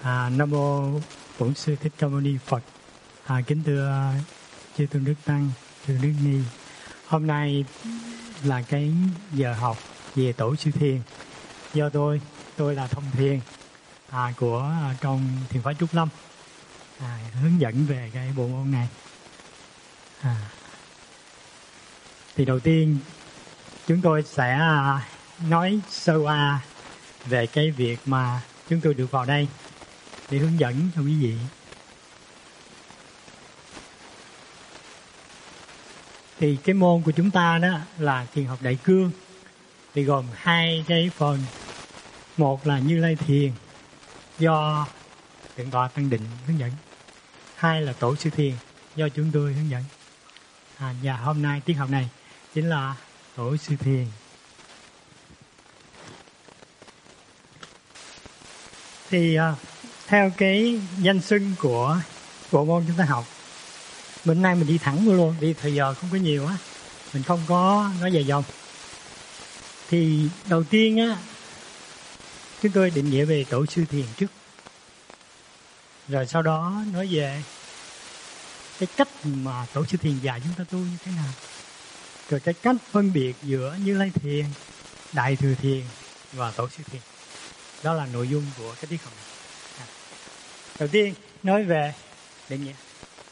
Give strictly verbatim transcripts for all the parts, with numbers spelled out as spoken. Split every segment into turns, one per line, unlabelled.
À, Nam mô Bổn Sư Thích Ca Mâu Ni Phật. À, kính thưa chư tôn đức tăng, chư đức ni. Hôm nay là cái giờ học về tổ sư thiền. Do tôi, tôi là thông thiền à, của à, trong thiền phái Trúc Lâm, à, hướng dẫn về cái bộ môn này. À, thì đầu tiên chúng tôi sẽ à, nói sơ qua về cái việc mà chúng tôi được vào đây để hướng dẫn cho quý vị. Thì cái môn của chúng ta đó là thiền học Đại Cương, thì gồm hai cái phần. Một là Như Lai Thiền do Thượng tọa Tăng Định hướng dẫn. Hai là Tổ sư Thiền do chúng tôi hướng dẫn. À, và hôm nay tiết học này chính là Tổ sư Thiền. Thì uh, theo cái danh xưng của bộ môn chúng ta học, bữa nay mình đi thẳng vô luôn, đi thời giờ không có nhiều á, mình không có nói dài dòng. Thì đầu tiên á, chúng tôi định nghĩa về Tổ sư Thiền trước, rồi sau đó nói về cái cách mà Tổ sư Thiền dạy chúng ta tu như thế nào, rồi cái cách phân biệt giữa Như Lai Thiền, Đại Thừa Thiền và Tổ sư Thiền. Đó là nội dung của cái tiết học này. À, đầu tiên nói về định nghĩa.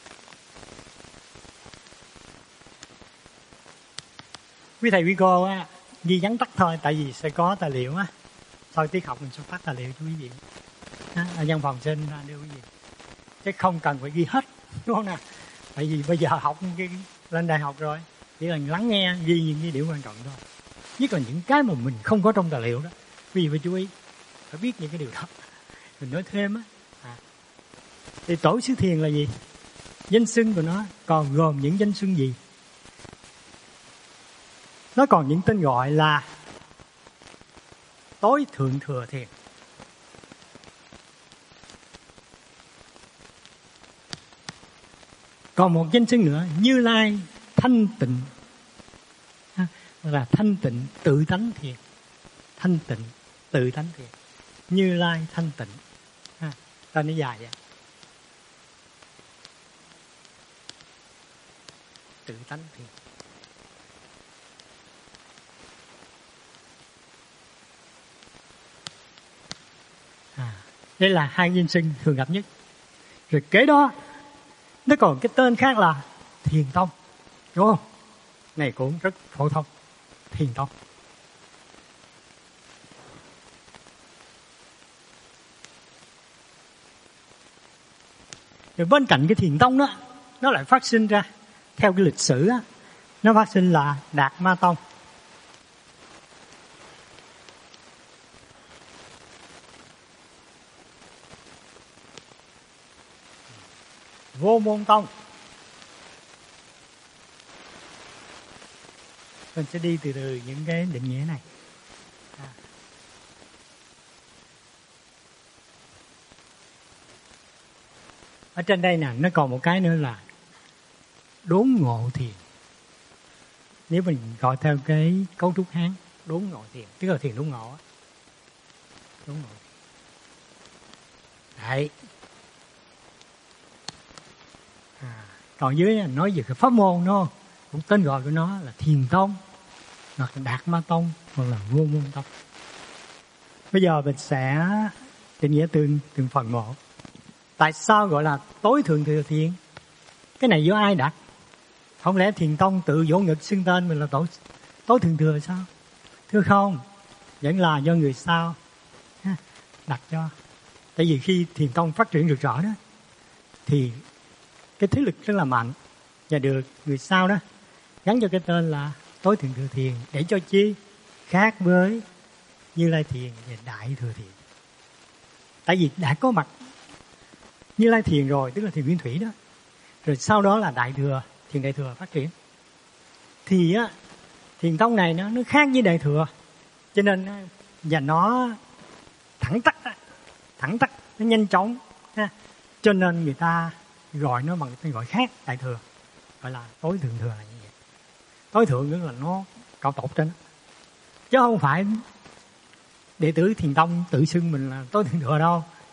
Quý thầy quý cô á, ghi vắn tắt thôi, tại vì sẽ có tài liệu á. Sau tiết học mình sẽ phát tài liệu cho quý vị. À, ở văn phòng xin đưa quý vị. Chứ không cần phải ghi hết, đúng không nào? Tại vì bây giờ học cái, lên đại học rồi, chỉ là lắng nghe, ghi những cái điểm quan trọng thôi. Nhất là những cái mà mình không có trong tài liệu đó, quý vị phải chú ý, phải biết những cái điều đó. Mình nói thêm á. À. Thì Tổ sư Thiền là gì? Danh xưng của nó còn gồm những danh xưng gì? Nó còn những tên gọi là Tối Thượng Thừa Thiền, còn một danh xưng nữa Như Lai Thanh Tịnh, là Thanh Tịnh Tự Tánh Thiền. Thanh Tịnh Tự Tánh Thiền, Như Lai Thanh Tịnh. À, tên nó dài vậy. Tự Tánh Thiền. À, đây là hai danh xưng thường gặp nhất. Rồi kế đó nó còn cái tên khác là Thiền Tông, đúng không? Này cũng rất phổ thông, Thiền Tông. Rồi bên cạnh cái Thiền Tông đó, nó lại phát sinh ra, theo cái lịch sử á, nó phát sinh là Đạt Ma Tông, Vô Môn Tông. Mình sẽ đi từ từ những cái định nghĩa này. À. Ở trên đây nè, nó còn một cái nữa là Đốn Ngộ Thiền. Nếu mình gọi theo cái cấu trúc Hán, Đốn Ngộ Thiền, tức là thiền đốn ngộ. Đốn ngộ. Đấy. À, còn dưới nói về cái pháp môn đó, cũng tên gọi của nó là Thiền Tông, hoặc là Đạt Ma Tông, hoặc là Vô Môn Tông. Bây giờ mình sẽ định nghĩa từng từng phần một. Tại sao gọi là Tối Thượng Thừa Thiền? Cái này do ai đặt? Không lẽ Thiền Tông tự vỗ ngực xưng tên mình là tổ Tối Thượng Thừa sao? Thưa không, vẫn là do người sau đặt cho. Tại vì khi Thiền Tông phát triển rực rỡ đó, thì cái thế lực rất là mạnh, và được người sau đó gắn cho cái tên là Tối Thượng Thừa Thiền, để cho chi khác với Như Lai Thiền và Đại Thừa Thiền. Tại vì đã có mặt Như Lai Thiền rồi, tức là thiền nguyên thủy đó, rồi sau đó là Đại Thừa, thiền Đại Thừa phát triển. Thì á, Thiền Tông này nó nó khác với Đại Thừa, cho nên và nó thẳng tắc, thẳng tắc, nó nhanh chóng, cho nên người ta gọi nó bằng tên gọi khác, Đại Thừa, gọi là Tối Thượng Thừa là như vậy. Tối thượng nữa là nó cao tột trên, chứ không phải đệ tử Thiền Tông tự xưng mình là Tối Thượng Thừa đâu.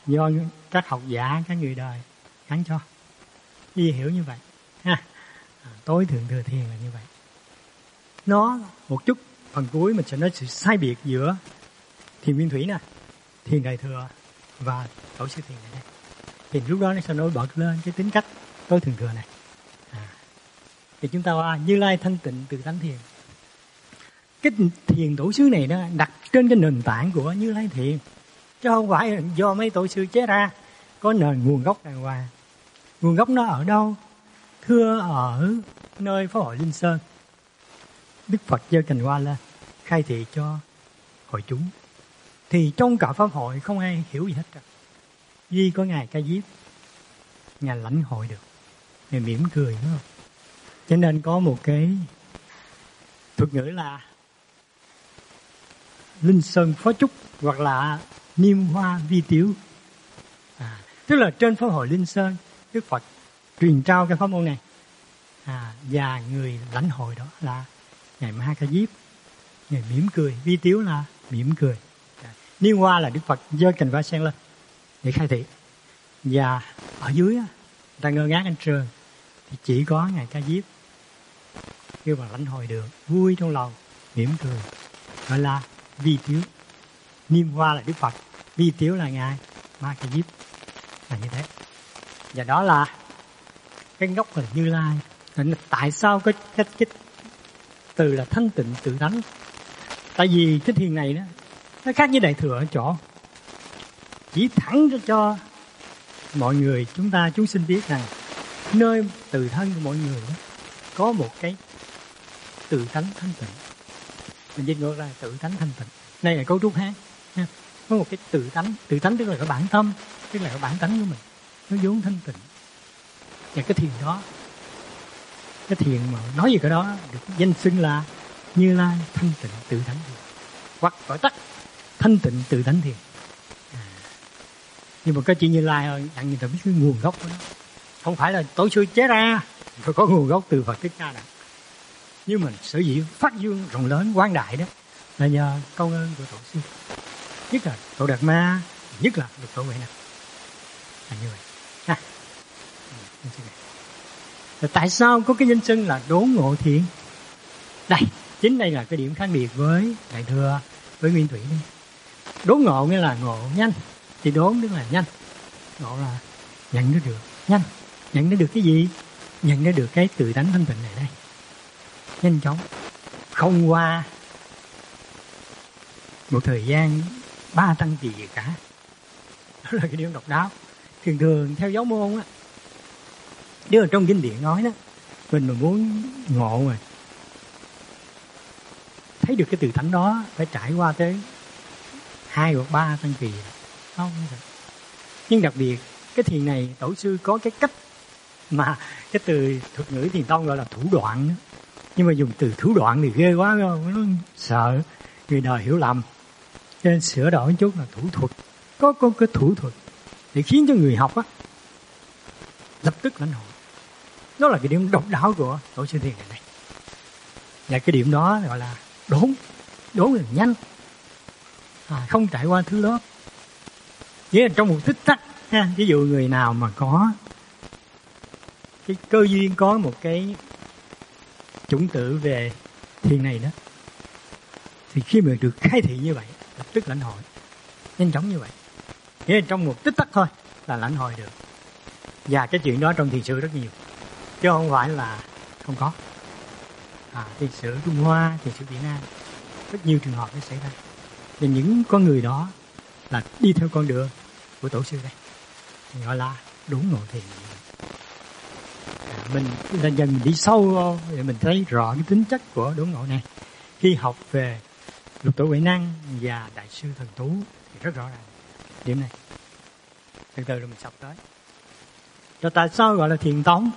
do các học giả, các người đời gắn cho. Vì hiểu như vậy ha. À, tối thượng thừa thiền là như vậy. Nó một chút phần cuối mình sẽ nói sự sai biệt giữa thiền nguyên thủy nè, thiền đại thừa và tổ sư thiền này đây. Thì lúc đó nó sẽ nổi bật lên cái tính cách tối thượng thừa này. À, thì chúng ta qua Như Lai thanh tịnh tự tánh thiền. Cái thiền tổ sư này nó đặt trên cái nền tảng của Như Lai thiền, chứ không phải do mấy tổ sư chế ra, có nền nguồn gốc đàng hoàng. Nguồn gốc nó ở đâu? Thưa ở nơi Pháp hội Linh Sơn, Đức Phật giơ cành hoa lên khai thị cho hội chúng. Thì trong cả Pháp hội không ai hiểu gì hết cả. Duy có Ngài Ca Diếp, Ngài lãnh hội được, Ngài mỉm cười, đúng không? Cho nên có một cái thuật ngữ là Linh Sơn Phó Trúc hoặc là Niêm Hoa Vi Tiếu. À, tức là trên Pháp hội Linh Sơn, Đức Phật truyền trao cái pháp môn này. À, và người lãnh hội đó là Ngài Ma Ca Diếp, Ngài mỉm cười. Vi Tiếu là mỉm cười. À, Niêm Hoa là Đức Phật giơ cành hoa sen lên để khai thị. Và ở dưới người ta ngơ ngác anh trơn, thì chỉ có Ngài Ca Diếp kêu bằng lãnh hội được, vui trong lòng, mỉm cười, gọi là Vi Tiếu. Niêm Hoa là Đức Phật, Vi Tiếu là Ngài Ma Ca Diếp, là như thế. Và đó là cái gốc là Như Lai. Tại sao có cái, cái từ là thanh tịnh tự tánh? Tại vì cái thiền này đó nó khác với đại thừa ở chỗ chỉ thẳng cho, cho mọi người, chúng ta chúng sinh biết rằng nơi tự thân của mọi người đó có một cái tự tánh thanh tịnh. Mình dịch ngược là tự tánh thanh tịnh. Đây là cấu trúc Hán. Có một cái tự tánh. Tự tánh tức là cái bản tâm, tức là cái bản tánh của mình, nó vốn thanh tịnh. Và cái thiền đó, cái thiền mà nói về cái đó được danh xưng là Như Lai thanh tịnh tự tánh thiền, hoặc gọi tắt thanh tịnh tự tánh thiền. À, nhưng mà cái chữ Như Lai hơn, dặn người ta biết cái nguồn gốc của nó. Không phải là tổ sư chế ra, phải có nguồn gốc từ Phật Thích Ca Đà. Nhưng mình sở dĩ phát dương rộng lớn quang đại đó là nhờ công ơn của tổ sư, nhất là tổ Đạt Ma, nhất là Lục Tổ Huệ Năng, là như vậy ha. Rồi tại sao có cái danh xưng là đốn ngộ thiền? Đây, chính đây là cái điểm khác biệt với đại thừa, với nguyên thủy đây. Đốn ngộ nghĩa là ngộ nhanh, thì đốn tức là nhanh, ngộ là nhận nó được nhanh. Nhận nó được cái gì? Nhận nó được cái tự tánh thanh tịnh này đây, nhanh chóng, không qua một thời gian ba tăng kỳ gì cả. Đó là cái điểm độc đáo. Thường thường theo giáo môn á, nếu ở trong kinh điển nói đó, mình mà muốn ngộ mà thấy được cái tự tánh đó phải trải qua tới hai hoặc ba tăng kỳ. Không, không. Nhưng đặc biệt cái thiền này tổ sư có cái cách mà cái từ thuật ngữ thiền tông gọi là thủ đoạn đó. Nhưng mà dùng từ thủ đoạn thì ghê quá, nó sợ người đời hiểu lầm, cho nên sửa đổi một chút là thủ thuật. Có có cái thủ thuật để khiến cho người học á lập tức lãnh hội. Đó là cái điểm độc đáo của tổ sư thiền này. Và cái điểm đó gọi là đốn. Đốn là nhanh, à, không trải qua thứ lớp. Nghĩa là trong một tích tắc ha. Ví dụ người nào mà có cái cơ duyên, có một cái chủng tử về thiền này đó, thì khi mà được khai thị như vậy lập tức lãnh hội nhanh chóng như vậy. Nghĩa là trong một tích tắc thôi là lãnh hội được. Và cái chuyện đó trong thiền sư rất nhiều, chứ không phải là không có. À, thiền sư Trung Hoa, thiền sư Việt Nam, rất nhiều trường hợp nó xảy ra. Và những con người đó là đi theo con đường của tổ sư đây, gọi là đốn ngộ thiền. À, mình dần dần mình đi sâu vô, để mình thấy rõ cái tính chất của đốn ngộ này. Khi học về Lục Tổ Huệ Năng và Đại sư Thần Tú thì rất rõ ràng điểm này. Từ từ rồi mình sắp tới. Rồi tại sao gọi là thiền tông?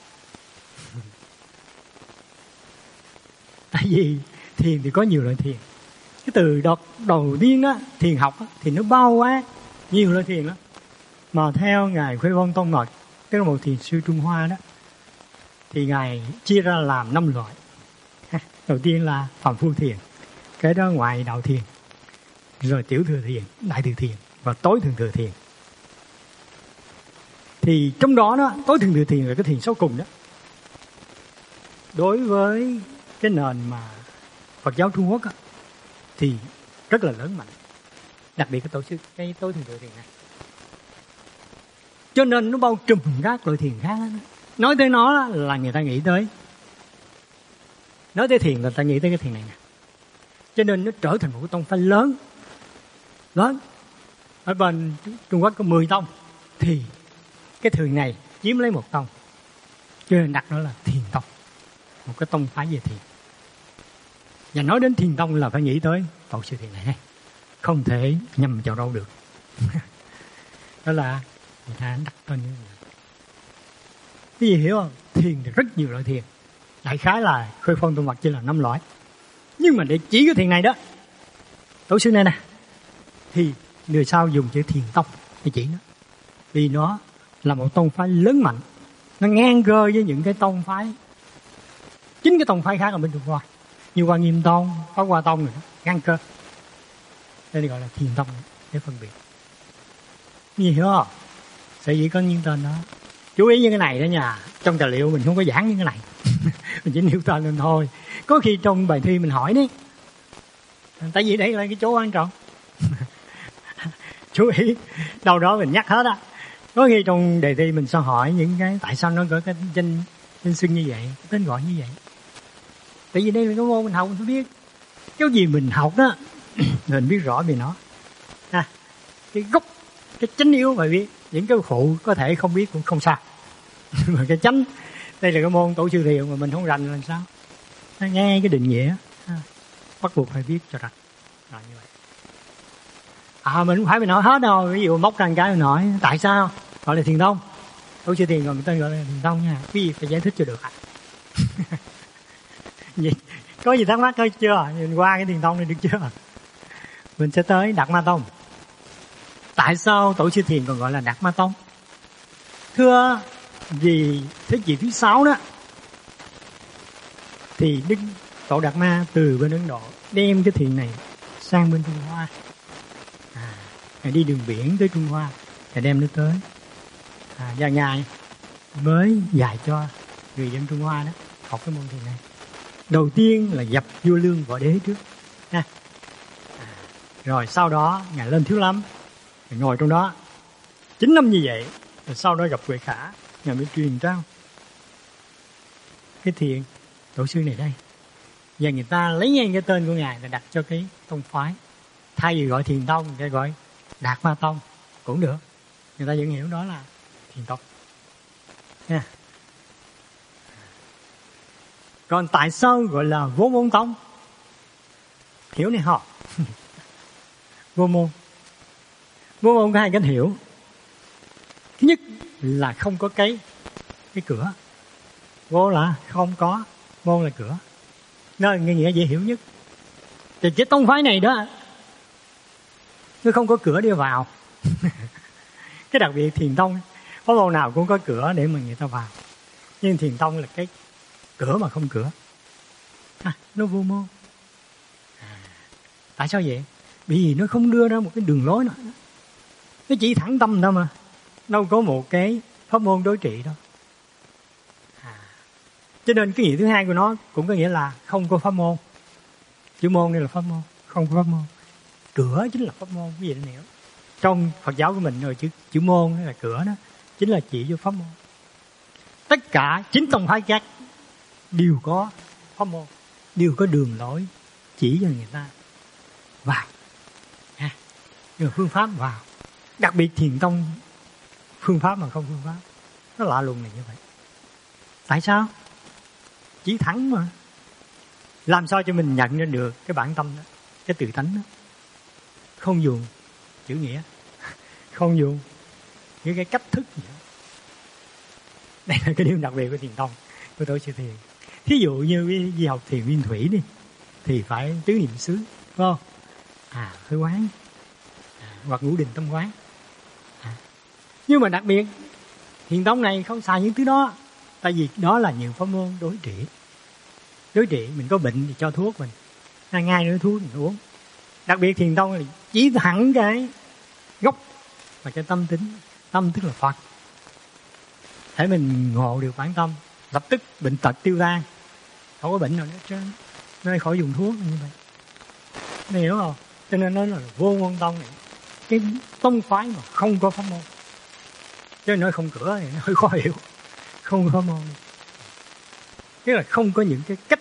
Tại vì thiền thì có nhiều loại thiền. Cái từ đọc đầu tiên á, thiền học á, thì nó bao quát nhiều loại thiền lắm. Mà theo Ngài Khuê Vân Tông Mật, tức là một thiền sư Trung Hoa đó, thì Ngài chia ra làm năm loại. Đầu tiên là phàm phu thiền, cái đó ngoại đạo thiền, rồi tiểu thừa thiền, đại thừa thiền và tối thượng thừa thiền. Thì trong đó đó, tối thượng thừa thiền là cái thiền sau cùng đó. Đối với cái nền mà Phật giáo Trung Quốc đó, thì rất là lớn mạnh, đặc biệt cái tổ sư cái tối thượng thừa thiền này. Cho nên nó bao trùm các loại thiền khác đó. Nói tới nó là người ta nghĩ tới, nói tới thiền là người ta nghĩ tới cái thiền này nè. Cho nên nó trở thành một cái tông phái lớn, lớn. Ở bên Trung Quốc có mười tông, thì cái thiền này chiếm lấy một tông, cho nên đặt nó là thiền tông, một cái tông phái về thiền. Và nói đến thiền tông là phải nghĩ tới tổ sư thiền này, không thể nhầm vào đâu được. Đó là người ta đặt tên như vậy. Cái gì hiểu không? Thiền thì rất nhiều loại thiền, đại khái là khơi phong tôn Phật chỉ là năm loại. Nhưng mà để chỉ cái thiền này đó, tổ sư này nè, thì người sau dùng chữ thiền tông để chỉ nó, vì nó là một tông phái lớn mạnh, nó ngang cơ với những cái tông phái, chính cái tông phái khác ở bên Trung Hoa, như Quan Nghiêm Tông, Pháp Hoa Tông rồi đó, ngang cơ. Đây gọi là thiền tông để phân biệt. Gì hiểu không? Sở dĩ có những tên đó. Chú ý những cái này đó nha. Trong tài liệu mình không có giảng những cái này. Mình chỉ nêu tên lên thôi. Có khi trong bài thi mình hỏi đấy. Tại vì đây là cái chỗ quan trọng. Chú ý. Đâu đó mình nhắc hết á. Có khi trong đề thi mình sẽ hỏi những cái tại sao nó có cái danh, danh xưng như vậy, tên gọi như vậy. Tại vì đây là cái môn mình học mình phải biết. Cái gì mình học đó mình biết rõ về nó. À, cái gốc, cái chánh yếu phải biết. Những cái phụ có thể không biết cũng không sao. Mà cái chánh, đây là cái môn tổ sư thiền mà mình không rành làm sao. Nó nghe cái định nghĩa, bắt buộc phải biết cho rành. Rồi như vậy. À mình không phải mình nói hết đâu. Ví dụ móc ra một cái mình hỏi tại sao gọi là thiền tông. Tổ sư thiền rồi mình tên gọi là thiền tông nha. Cái gì phải giải thích cho được ạ. Gì? Có gì thắc mắc thôi chưa? Mình qua cái thiền tông này được chưa? Mình sẽ tới Đạt Ma Tông. Tại sao tổ sư thiền còn gọi là Đạt Ma Tông? Thưa, vì thế kỷ thứ sáu đó, thì Đức Tổ Đạt Ma từ bên Ấn Độ đem cái thiền này sang bên Trung Hoa. À, Ngài đi đường biển tới Trung Hoa, Ngài đem nó tới. À, và Ngài mới dạy cho người dân Trung Hoa đó học cái môn thiền này. Đầu tiên là gặp vua Lương Võ Đế trước. À, rồi sau đó Ngài lên Thiếu Lâm, Ngài ngồi trong đó chín năm như vậy. Rồi sau đó gặp Huệ Khả, Ngài mới truyền trao cái thiền tổ sư này đây. Và người ta lấy ngay cái tên của Ngài là đặt cho cái tông phái. Thay vì gọi thiền tông, người ta gọi Đạt Ma Tông cũng được. Người ta vẫn hiểu đó là thiền tông. Nha. Còn tại sao gọi là vô môn tông? Hiểu này họ. Vô môn. Vô môn có hai cách hiểu. Thứ nhất là không có cái cái cửa. Vô là không có, môn là cửa. Đó là nghĩa dễ hiểu nhất. Thì cái tông phái này đó, nó không có cửa đi vào. Cái đặc biệt thiền tông, có môn nào cũng có cửa để mà người ta vào. Nhưng thiền tông là cái cửa mà không cửa. À, nó vô môn. À, tại sao vậy? Bởi vì nó không đưa ra một cái đường lối nào. Nó chỉ thẳng tâm thôi mà. Đâu có một cái pháp môn đối trị đâu. À, cho nên cái nghĩa thứ hai của nó cũng có nghĩa là không có pháp môn. Chữ môn đây là pháp môn, không có pháp môn. Cửa chính là pháp môn, cái gì đó hiểu. Trong Phật giáo của mình rồi chữ, chữ môn là cửa đó, chính là chỉ vô pháp môn. Tất cả chín tông phái khác đều có pháp môn, đều có đường lối chỉ cho người ta vào. Ha, nhưng mà phương pháp vào. Đặc biệt thiền tông phương pháp mà không phương pháp, nó lạ lùng này như vậy. Tại sao? Chỉ thẳng mà. Làm sao cho mình nhận ra được cái bản tâm đó, cái tự tánh đó. Không dùng chữ nghĩa, không dùng những cái cách thức gì đó. Đây là cái điểm đặc biệt của thiền tông, của tổ sư thiền. Thí dụ như đi học thiền nguyên thủy đi, thì phải tứ niệm xứ, phải không? À, hơi quán, à, hoặc ngũ định tâm quán. À. Nhưng mà đặc biệt, thiền tông này không xài những thứ đó. Tại vì đó là nhiều pháp môn đối trị. Đối trị, mình có bệnh thì cho thuốc mình. Ngay ngay nữa thuốc mình uống. Đặc biệt thiền tông là chỉ thẳng cái gốc và cái tâm tính. Tâm tức là Phật. Hễ mình ngộ được bản tâm, lập tức bệnh tật tiêu tan, không có bệnh nào nữa trơn, nơi khỏi dùng thuốc như vậy. Mày hiểu không? Cho nên nó là vô môn tông này, cái tông phái mà không có pháp môn. Chứ nói không cửa thì nó hơi khó hiểu. Không có pháp môn, tức là không có những cái cách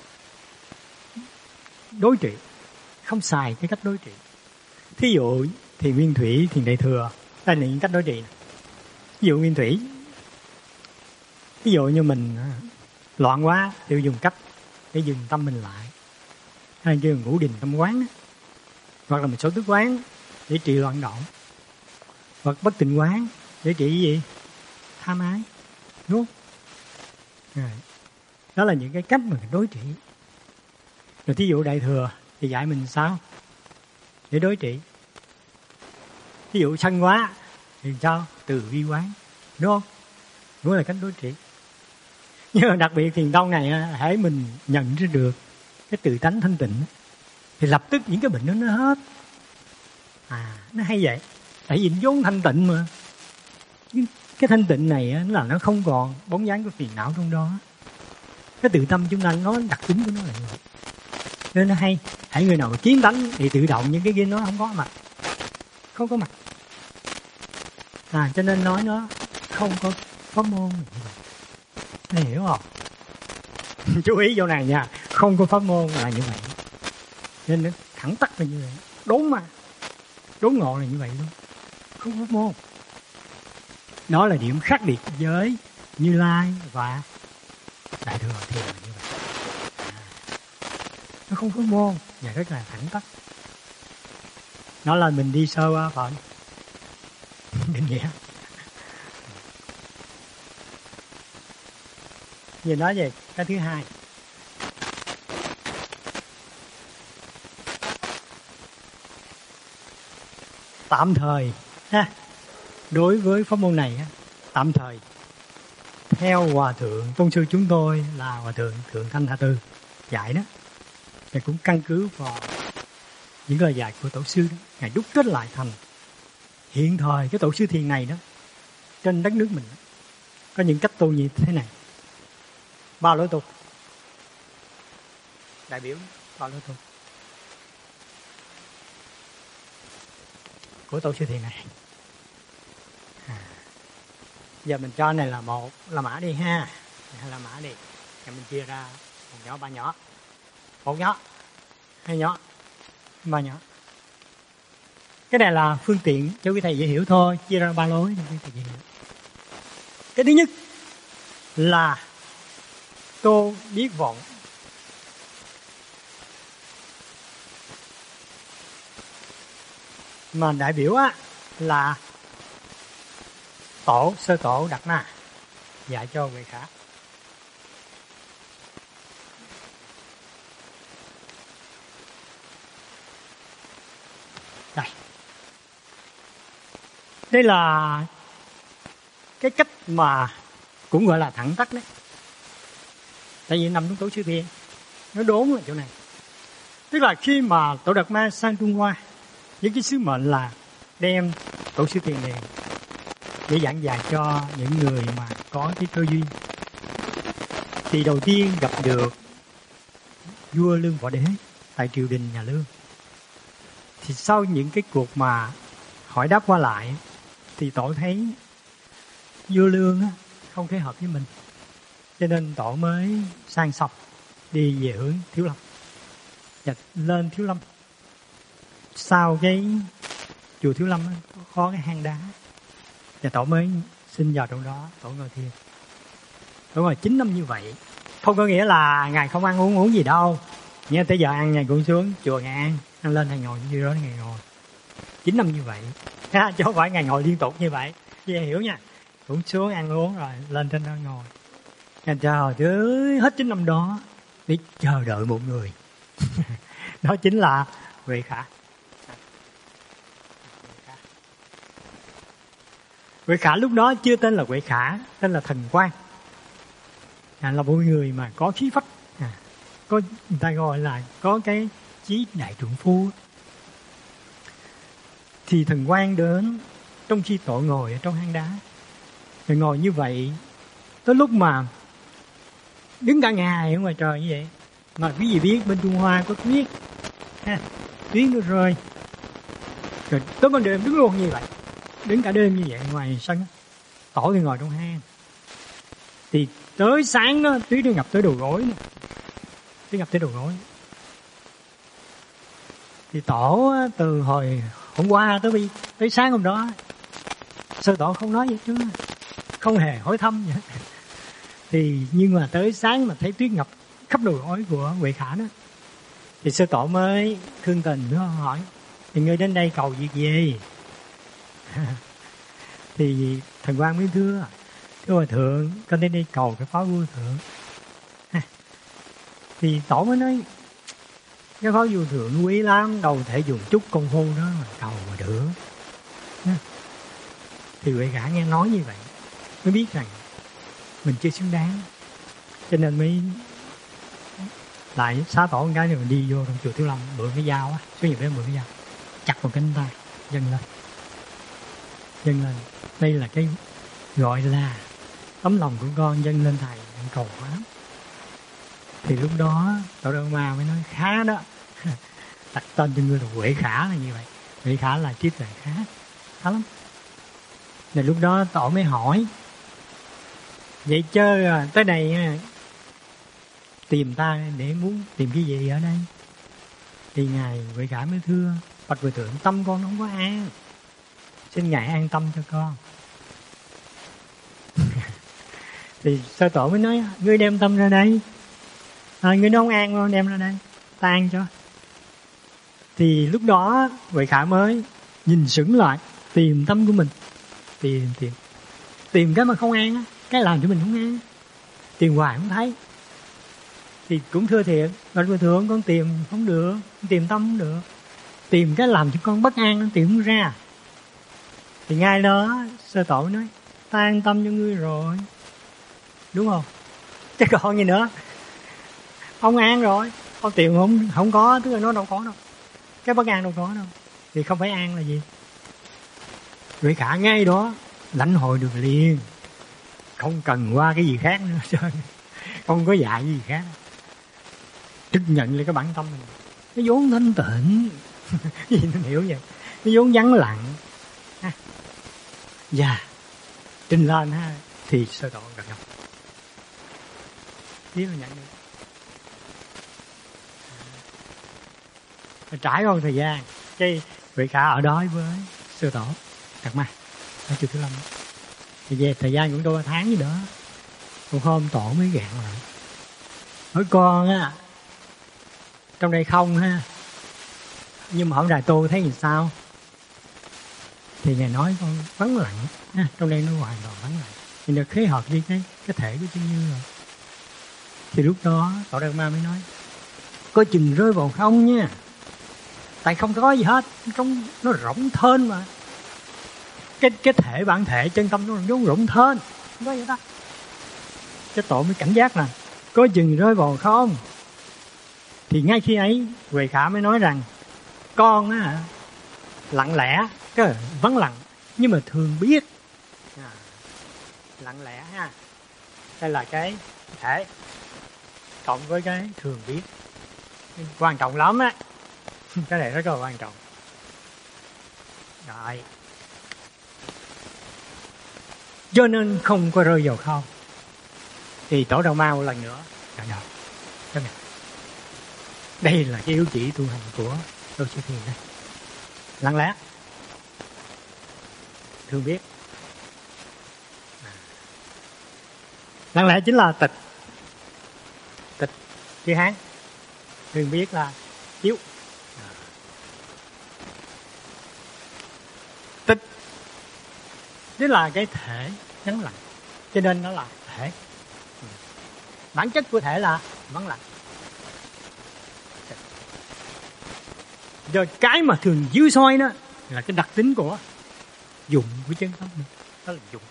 đối trị, không xài cái cách đối trị. Thí dụ thiền nguyên thủy, thiền đại thừa, đây là những cách đối trị này. Ví dụ nguyên thủy, ví dụ như mình loạn quá thì dùng cách để dừng tâm mình lại, hay kêu ngũ đình tâm quán đó. Hoặc là mình số tức quán để trị loạn động, hoặc bất tịnh quán để trị cái gì? Tham ái, đúng không? Đó là những cái cách mà đối trị. Rồi thí dụ đại thừa thì dạy mình sao để đối trị. Ví dụ sân quá thì sao? Từ vi quán, đúng không? Đúng là cách đối trị. Nhưng mà đặc biệt thiền tông này, hãy mình nhận ra được cái tự tánh thanh tịnh thì lập tức những cái bệnh đó nó hết. À, nó hay vậy. Tại vì vốn thanh tịnh mà. Cái thanh tịnh này là nó không còn bóng dáng của phiền não trong đó. Cái tự tâm chúng ta nó đặc tính của nó là như vậy. Nên nó hay. Hãy người nào mà kiến tánh thì tự động những cái kia nó không có mặt. Không có mặt. À, cho nên nói nó không có pháp môn như vậy. Này hiểu không? Chú ý vô này nha. Không có pháp môn là như vậy. Nên nó thẳng tắc là như vậy. Đốn mà. Đốn ngộ là như vậy luôn. Không có pháp môn. Đó là điểm khác biệt với Như Lai và Đại Thừa Thiền là như vậy. À, nó không có môn và rất là thẳng tắc. Nó là mình đi sơ qua phần định nghĩa. Giờ nói về cái thứ hai. Tạm thời ha. Đối với pháp môn này, tạm thời theo Hòa Thượng Tôn sư chúng tôi là Hòa Thượng Thượng Thanh Hà Tư dạy đó, thì cũng căn cứ vào những lời dạy của Tổ sư đó, Ngài đúc kết lại thành hiện thời cái Tổ sư Thiền này đó, trên đất nước mình đó, có những cách tu như thế này. Ba lối tu. Đại biểu ba lối tu của Tổ sư Thiền này. À, giờ mình cho này là một là mã đi ha, hai là mã đi, rồi mình chia ra một nhỏ ba nhỏ, một nhỏ, hai nhỏ, ba nhỏ. Cái này là phương tiện cho quý thầy dễ hiểu thôi, chia ra ba lối cho quý thầy dễ hiểu. Cái thứ nhất là tô biết vọng. Mà đại biểu á là tổ sơ tổ Đạt Ma dạy cho Huệ Khả. Đây. Đây là cái cách mà cũng gọi là thẳng tắc đấy. Tại vì nằm trong Tổ sư Thiền, nó đốn là chỗ này. Tức là khi mà Tổ Đạt Ma sang Trung Hoa, với cái sứ mệnh là đem Tổ sư Thiền này để giảng dạy cho những người mà có cái cơ duyên, thì đầu tiên gặp được vua Lương Võ Đế tại triều đình nhà Lương. Thì sau những cái cuộc mà hỏi đáp qua lại, thì Tổ thấy vua Lương không thể hợp với mình, cho nên Tổ mới sang sọc đi về hướng Thiếu Lâm và lên Thiếu Lâm. Sau cái chùa Thiếu Lâm có cái hang đá, và Tổ mới xin vào trong đó, Tổ ngồi thiền. Tổ ngồi chín năm như vậy. Không có nghĩa là Ngài không ăn uống uống gì đâu. Nhưng tới giờ ăn Ngài cũng xuống chùa Ngài ăn, ăn lên Ngài ngồi như đó Ngài ngồi. chín năm như vậy. Ha, chứ không phải Ngài ngồi liên tục như vậy. Chị hiểu nha. Cũng xuống ăn uống rồi lên trên đó ngồi. Ngài trời ơi, hết chín năm đó để chờ đợi một người. Đó chính là Huệ Khả. Huệ Khả lúc đó chưa tên là Huệ Khả, tên là Thần Quang. À, là một người mà có khí phách, à, có người ta gọi là có cái chí đại trượng phu. Thì Thần Quang đến trong khi Tổ ngồi ở trong hang đá, Rồi ngồi như vậy tới lúc mà đứng cả ngày ở ngoài trời như vậy, mà quý vị biết bên Trung Hoa có tuyết ha, tuyết nó rơi, rồi tới ban đêm đứng luôn như vậy, đứng cả đêm như vậy ngoài sân. Tổ thì ngồi trong hang, thì tới sáng đó tuyết nó ngập tới đầu gối nữa. Tuyết ngập tới đầu gối. Thì tổ từ hồi hôm qua tới bây tới sáng hôm đó, Sư Tổ không nói gì chứ, không hề hỏi thăm vậy. Thì nhưng mà tới sáng mà thấy tuyết ngập khắp đầu gối của Huệ Khả đó, thì Sư Tổ mới thương tình nữa hỏi: thì ngươi đến đây cầu việc gì? Thì Thần Quang mới thưa: thưa Hòa Thượng, con đến đây cầu cái Phó Vua Thượng. Thì Tổ mới nói: cái Phó Vua Thượng quý lắm, đâu thể dùng chút công phu đó mà cầu mà được. Thì Huệ Khả nghe nói như vậy mới biết rằng mình chưa xứng đáng, cho nên mới lại xá tổ một cái rồi mình đi vô trong chùa Thiếu Lâm, mượn cái dao á, số nhiều bé mượn cái dao chặt vào cánh tay, dâng lên, dâng lên. Đây là cái gọi là tấm lòng của con dâng lên thầy, con cầu quá. Thì lúc đó Tổ Đăng Ma mới nói: khá đó, đặt tên cho ngươi là Huệ Khả là như vậy. Huệ Khả là trí tuệ khá, khá lắm. Rồi lúc đó Tổ mới hỏi: vậy chứ tới đây tìm ta để muốn tìm cái gì ở đây? Thì Ngài Huệ Khả mới thưa: bạch Hòa Thượng, tâm con không có an, xin Ngài an tâm cho con. Thì Sư Tổ mới nói: ngươi đem tâm ra đây, à, ngươi không an không đem ra đây, ta an cho. Thì lúc đó Huệ Khả mới nhìn sững lại, tìm tâm của mình, tìm tìm tìm cái mà không an á, cái làm cho mình không an, tìm hoài không thấy. Thì cũng thưa thiệt: bạch Hòa Thượng, con tìm không được, con tìm tâm không được, tìm cái làm cho con bất an, nó tìm không ra. Thì ngay đó Sư Tổ nói: ta an tâm cho ngươi rồi, đúng không? Chứ còn gì nữa, ông an rồi, con tìm không không có, tức là nó đâu có đâu, cái bất an đâu có đâu, thì không phải an là gì? Huệ Khả ngay đó lãnh hội được liền, không cần qua cái gì khác nữa, không có dạy cái gì khác, trực nhận lại cái bản tâm mình, cái vốn thanh tịnh. Gì nên hiểu vậy, cái vốn vắng lặng ha. Dạ trình lên ha, thì Sơ Tổ gặp nhau biết là nhận được. Trải qua thời gian, cái Huệ Khả ở đó với Sư Tổ Đạt Ma ở chùa Thiếu Lâm. Thì về thời gian cũng đôi tháng gì đó, một hôm Tổ mới gạn lại: hỏi con á, trong đây không ha, nhưng mà hôm Đài Tô thấy gì sao? Thì Ngài nói: con vắng lặng ha, trong đây nó hoàn toàn vắng lặng, thì được khế hợp với cái cái thể của chân như rồi. Thì lúc đó Tổ Đạt Ma mới nói: có chừng rơi vào không nha, tại không có gì hết, trong nó rỗng thênh mà, cái cái thể bản thể chân tâm nó giống rỗng thênh, không có gì đó. Cái Tổ mới cảnh giác là có chừng rơi vào không. Thì ngay khi ấy Huệ Khả mới nói rằng: con á lặng lẽ, cái vắng lặng nhưng mà thường biết. À, lặng lẽ ha, đây là cái thể cộng với cái thường biết, quan trọng lắm á. Cái này rất là quan trọng. Rồi, cho nên không có rơi vào không. Thì Tổ Đạt Ma một lần nữa nhận được. Chấp nhận. Đây là cái yếu chỉ tu hành của Đô Sư Thiền đây. Lặng lẽ, thường biết. À. Lặng lẽ chính là tịch. Tịch chữ Hán, thường biết là chiếu. À. Tịch chính là cái thể vắng lặng, cho nên nó là thể. Bản chất của thể là vắng lặng. Rồi cái mà thường dưới soi đó là cái đặc tính của dụng của chân tâm mình, đó là dụng.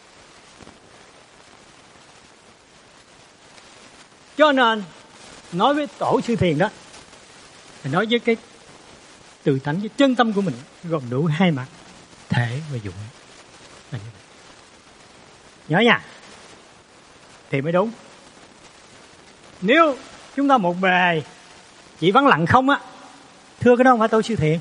Cho nên nói với Tổ Sư Thiền đó, mình nói với cái từ tánh, với chân tâm của mình gồm đủ hai mặt, thể và dụng. Nhớ nha, thì mới đúng. Nếu chúng ta một bề chỉ vắng lặng không á, thưa cái đó không phải Tổ sư Thiện.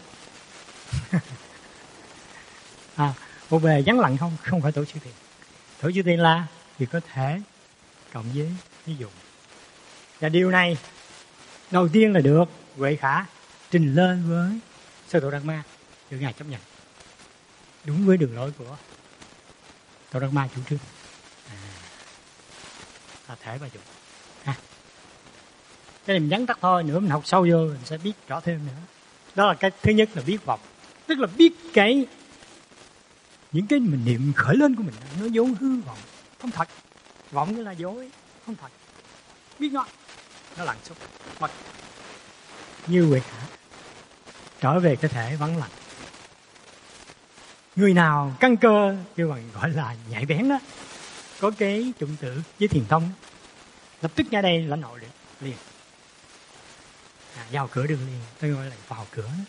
À, một bề vắng lặng không, không phải Tổ sư Thiện. Tổ sư Thiện là chỉ có thể cộng với ví dụ. Và điều này đầu tiên là được Huệ Khả trình lên với Sơ Tổ Đạt Ma, được Ngài chấp nhận, đúng với đường lối của Tổ Đạt Ma chủ trương. À, là thể và dụng. Ha. Cái này mình vắn tắt thôi, nữa mình học sâu vô mình sẽ biết rõ thêm nữa. Đó là cái thứ nhất là biết vọng, tức là biết cái những cái mình niệm khởi lên của mình nó vốn hư vọng, không thật. Vọng nghĩa là dối, không thật. Biết nó, nó lặng xuống, mất. Như Huệ Khả trở về cái thể vắng lặng. Người nào căn cơ kêu bằng gọi là nhạy bén đó, có cái chủng tử với thiền thông, lập tức ngay đây lãnh hội liền, liền. À, vào cửa đường liền, tôi gọi là vào cửa đó.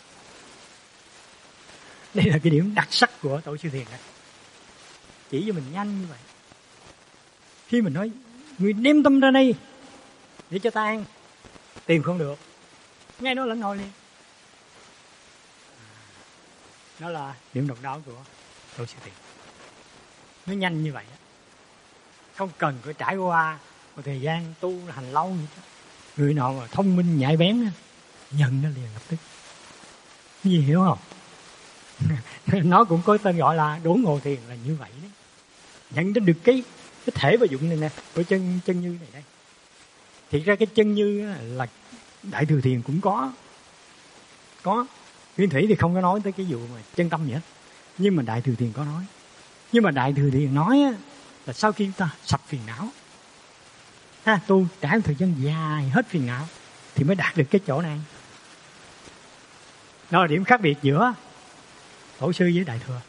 Đây là cái điểm đặc sắc của Tổ sư Thiền này, chỉ cho mình nhanh như vậy. Khi mình nói người đem tâm ra đây để cho ta ăn, tìm không được, ngay đó lãnh hội liền. Đó là điểm độc đáo của Tổ sư Thiền. Nó nhanh như vậy, không cần phải trải qua một thời gian tu hành lâu như thế. Người nào mà thông minh nhạy bén nhận nó liền lập tức. Cái gì hiểu không? Nó cũng có tên gọi là đốn ngộ thiền là như vậy đấy. Nhận đến được cái cái thể và dụng này nè, của chân chân như này đây. Thì ra cái chân như là Đại Thừa Thiền cũng có. Có. Nguyên Thủy thì không có nói tới cái vụ mà chân tâm gì hết. Nhưng mà Đại Thừa Thiền có nói. Nhưng mà Đại Thừa Thiền nói là sau khi ta sạch phiền não, ha, tu trải một thời gian dài hết phiền não thì mới đạt được cái chỗ này. Đó là điểm khác biệt giữa Tổ sư với Đại Thừa.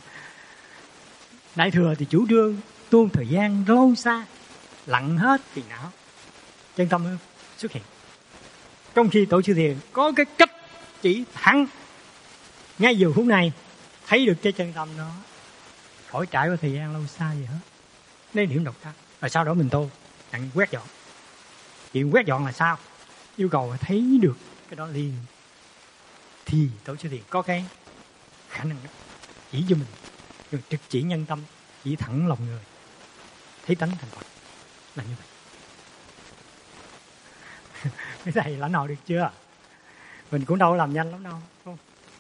Đại Thừa thì chủ trương tu thời gian lâu xa, lặng hết phiền não, chân tâm xuất hiện. Trong khi Tổ sư Thiền có cái cách chỉ thẳng ngay giờ phút này, thấy được cái chân tâm đó, khỏi trải qua thời gian lâu xa gì hết. Đây điểm độc đáo. Và sau đó mình tu đặng quét dọn. Chuyện quét dọn là sao? Yêu cầu phải thấy được cái đó liền, thì Tổ sư Thiền có cái khả năng đó, chỉ cho mình, rồi trực chỉ nhân tâm, chỉ thẳng lòng người, thấy tánh thành Phật là như vậy. Cái này lãnh hội được chưa? Mình cũng đâu làm nhanh lắm đâu, không?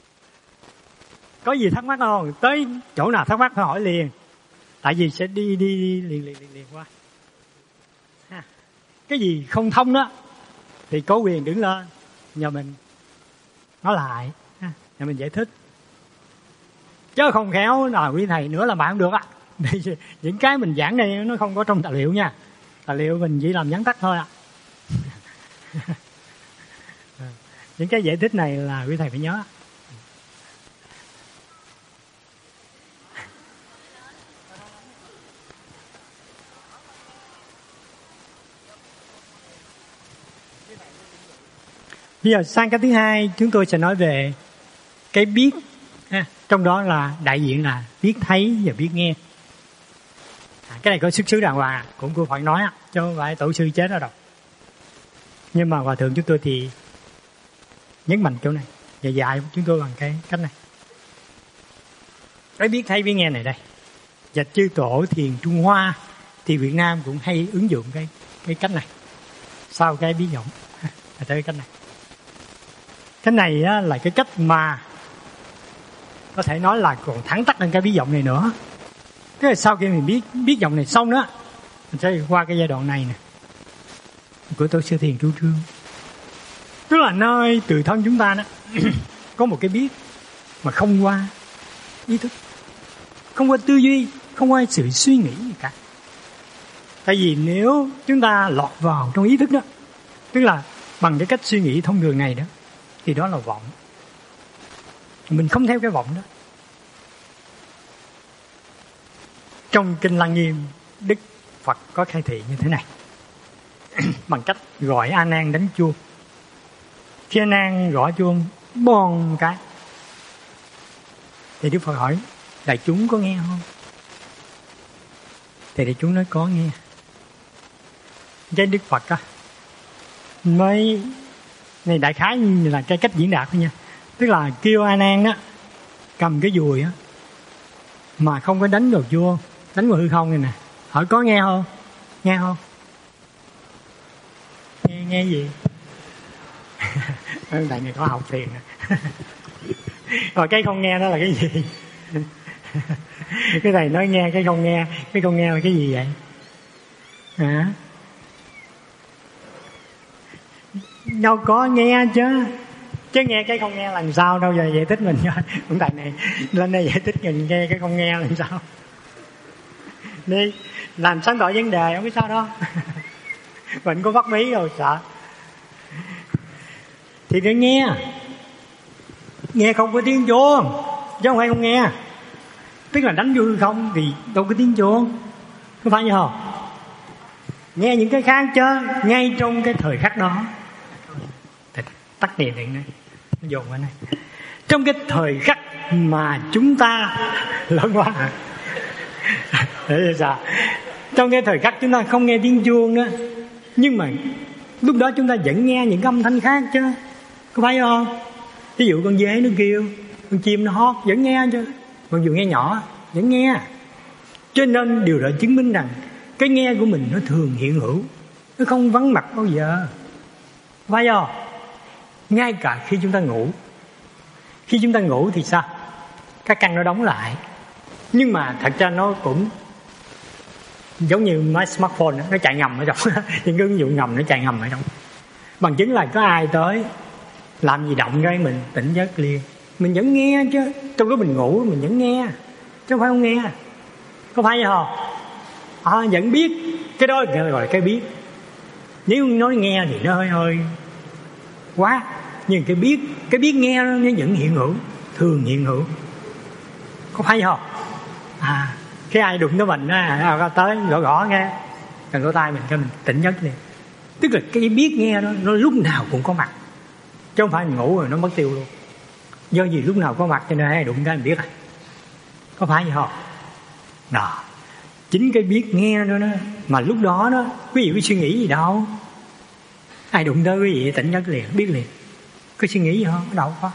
Có gì thắc mắc không? Tới chỗ nào thắc mắc phải hỏi liền, tại vì sẽ đi đi, đi liền, liền liền liền qua. Ha. Cái gì không thông đó thì có quyền đứng lên nhờ mình nói lại, ha, nhờ mình giải thích. Chứ không khéo nào quý thầy nữa là bạn không được á. Những cái mình giảng đây nó không có trong tài liệu nha. Tài liệu mình chỉ làm vắn tắt thôi ạ. À. Những cái giải thích này là quý thầy phải nhớ. Bây giờ sang cái thứ hai, chúng tôi sẽ nói về cái biết, ha. Trong đó là đại diện là biết thấy và biết nghe. À, cái này có xuất xứ đàng hoàng, cũng cô phải nói, chứ không phải tổ sư chết đó đâu. Nhưng mà hòa thượng chúng tôi thì nhấn mạnh chỗ này và dạy chúng tôi bằng cái cách này. Cái biết thấy biết nghe này đây, và chư tổ thiền Trung Hoa thì Việt Nam cũng hay ứng dụng cái cái cách này sau cái biết vọng, là tới cái cách này. Cái này á, là cái cách mà có thể nói là còn thẳng tắc hơn cái bí vọng này nữa. Thế là sau khi mình biết biết vọng này xong đó, mình sẽ qua cái giai đoạn này nè của Tổ sư Thiền chủ trương. Tức là nơi tự thân chúng ta đó có một cái biết mà không qua ý thức, không qua tư duy, không qua sự suy nghĩ gì cả. Tại vì nếu chúng ta lọt vào trong ý thức đó, tức là bằng cái cách suy nghĩ thông thường này đó, thì đó là vọng. Mình không theo cái vọng đó. Trong Kinh Lăng Nghiêm, Đức Phật có khai thị như thế này. Bằng cách gọi A Nan đánh chuông. Khi A Nan gõ chuông bon cái, thì Đức Phật hỏi đại chúng có nghe không? Thì đại chúng nói có nghe. Cái Đức Phật á mới, này đại khái là cái cách diễn đạt thôi nha. Tức là kêu A Nan đó cầm cái dùi á mà không có đánh vào vua, đánh vào hư không này nè, hỏi có nghe không? Nghe không? Nghe nghe gì? Tại này có học thiền. Rồi cái không nghe đó là cái gì? Cái thầy nói nghe, cái không nghe, cái không nghe là cái gì vậy? Hả? Đâu có nghe chứ, chứ nghe cái không nghe làm sao đâu. Giờ giải thích mình cho ông thầy này lên đây giải thích mình nghe cái không nghe làm sao. Đi làm sáng tỏ vấn đề không biết sao đâu. Mình có bắt bí rồi sợ. Thì phải nghe, nghe không có tiếng chuông chứ không phải không nghe. Tức là đánh vô không thì đâu có tiếng chuông, có phải như không? Nghe những cái khác chứ ngay trong cái thời khắc đó. Tắt đèn điện này, nó dồn vào này. Trong cái thời khắc mà chúng ta lớn quá hả? Để sao? Trong cái thời khắc chúng ta không nghe tiếng chuông đó, nhưng mà lúc đó chúng ta vẫn nghe những âm thanh khác chứ, có phải không? Ví dụ con dế nó kêu, con chim nó hót vẫn nghe chứ, mặc dù nghe nhỏ vẫn nghe. Cho nên điều đó chứng minh rằng cái nghe của mình nó thường hiện hữu, nó không vắng mặt bao giờ, phải không? Ngay cả khi chúng ta ngủ, khi chúng ta ngủ thì sao? Các căn nó đóng lại, nhưng mà thật ra nó cũng giống như máy smartphone đó, nó chạy ngầm ở trong những cái ứng dụng ngầm nó chạy ngầm ở trong. Bằng chứng là có ai tới làm gì động cái mình tỉnh giấc liền, mình vẫn nghe chứ. Trong lúc mình ngủ mình vẫn nghe chứ không phải không nghe, có phải vậy không? À, vẫn biết. Cái đó gọi là cái biết. Nếu nói nghe thì nó hơi hơi quá, nhưng cái biết, cái biết nghe nó vẫn hiện hữu, thường hiện hữu, có phải không? À, cái ai đụng tới mình á, tới gõ gõ nghe gần lỗ tai mình cho mình tỉnh giấc liền. Tức là cái biết nghe đó nó lúc nào cũng có mặt, chứ không phải mình ngủ rồi nó mất tiêu luôn. Do gì lúc nào có mặt cho nên ai đụng cái mình biết rồi, có phải vậy không? Đó, chính cái biết nghe đó, đó mà lúc đó đó quý vị có suy nghĩ gì đâu, ai đụng tới quý vị tỉnh giấc liền, biết liền, có suy nghĩ gì không? Đâu có.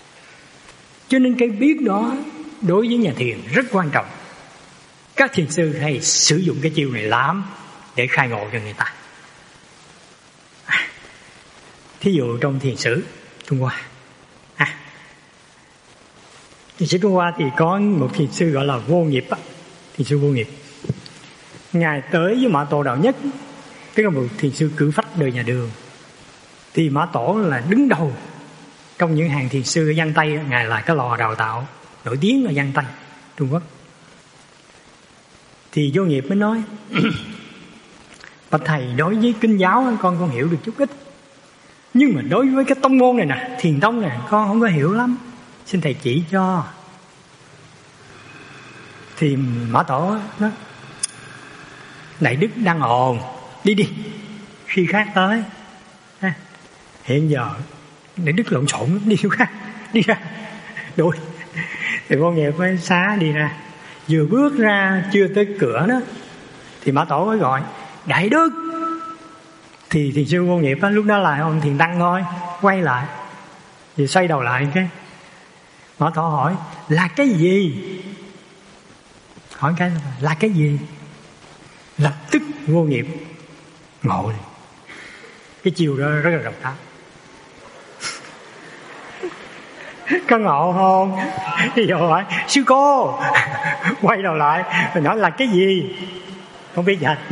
Cho nên cái biết đó đối với nhà thiền rất quan trọng. Các thiền sư hay sử dụng cái chiêu này lắm để khai ngộ cho người ta. À, thí dụ trong thiền sử Trung Hoa, à, thiền sử Trung Hoa thì có một thiền sư gọi là Vô Nghiệp á, thiền sư Vô Nghiệp. Ngài tới với Mã Tổ Đạo Nhất, tức là một thiền sư cử phách đời nhà Đường. Thì Mã Tổ là đứng đầu trong những hàng thiền sư ở Giang Tây. Ngài là cái lò đào tạo nổi tiếng ở Giang Tây, Trung Quốc. Thì Vô Nghiệp mới nói: bạch thầy, đối với kinh giáo con con hiểu được chút ít, nhưng mà đối với cái tông môn này nè, thiền tông này, con không có hiểu lắm, xin thầy chỉ cho. Thì Mã Tổ nói: đại đức đang ồn, đi đi, khi khác tới. À, hiện giờ đại đức lộn xộn lắm, đi chỗ khác, đi ra đuổi. Thì Vô Nghiệp mới xá đi ra. Vừa bước ra chưa tới cửa đó thì Mã Tổ mới gọi: đại đức. Thì thiền sư Vô Nghiệp đó, lúc đó là ông thiền tăng thôi, quay lại thì xoay đầu lại cái Mã Tổ hỏi: là cái gì? Hỏi cái là cái gì? Lập tức Vô Nghiệp ngộ liền. Cái chiều đó rất là độc đáo. Có ngộ không? Ví dụ hỏi: sư cô. Quay đầu lại rồi nói: là cái gì? Không biết vậy.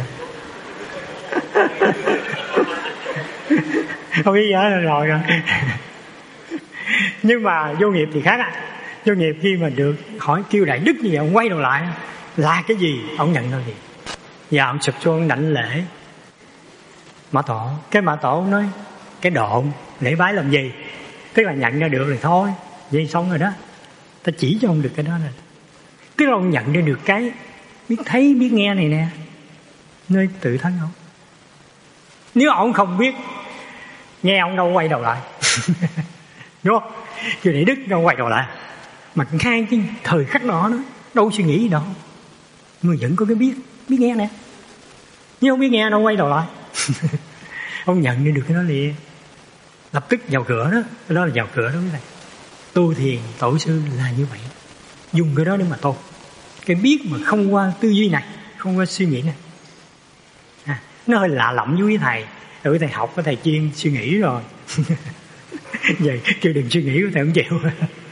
Không biết vậy rồi rồi. Nhưng mà Vô Nghiệp thì khác á. Vô Nghiệp khi mà được hỏi kêu đại đức như vậy, ông quay đầu lại: là cái gì? Ông nhận thôi gì. Và ông sụp xuống đảnh lễ Mã Tổ. Cái Mã Tổ nói: cái độn lễ bái làm gì? Tức là nhận ra được rồi thôi, vậy xong rồi đó, ta chỉ cho ông được cái đó rồi. Tức là ông nhận ra được cái biết thấy biết nghe này nè, nơi tự thân ông. Nếu ông không biết nghe, ông đâu quay đầu lại. Đúng không? Chứ để đức đâu quay đầu lại. Mà ngay cái thời khắc đó, đó đâu suy nghĩ gì đâu, nhưng mà vẫn có cái biết biết nghe nè. Nhưng không biết nghe đâu quay đầu lại. Ông nhận được cái đó liền, lập tức vào cửa đó. Cái đó là vào cửa đó quý thầy. Tu thiền tổ sư là như vậy, dùng cái đó để mà tu. Cái biết mà không qua tư duy này, không qua suy nghĩ này. À, nó hơi lạ lẫm với quý thầy. Rồi quý thầy học, có thầy chuyên suy nghĩ rồi. Vậy kêu đừng suy nghĩ, quý thầy không chịu.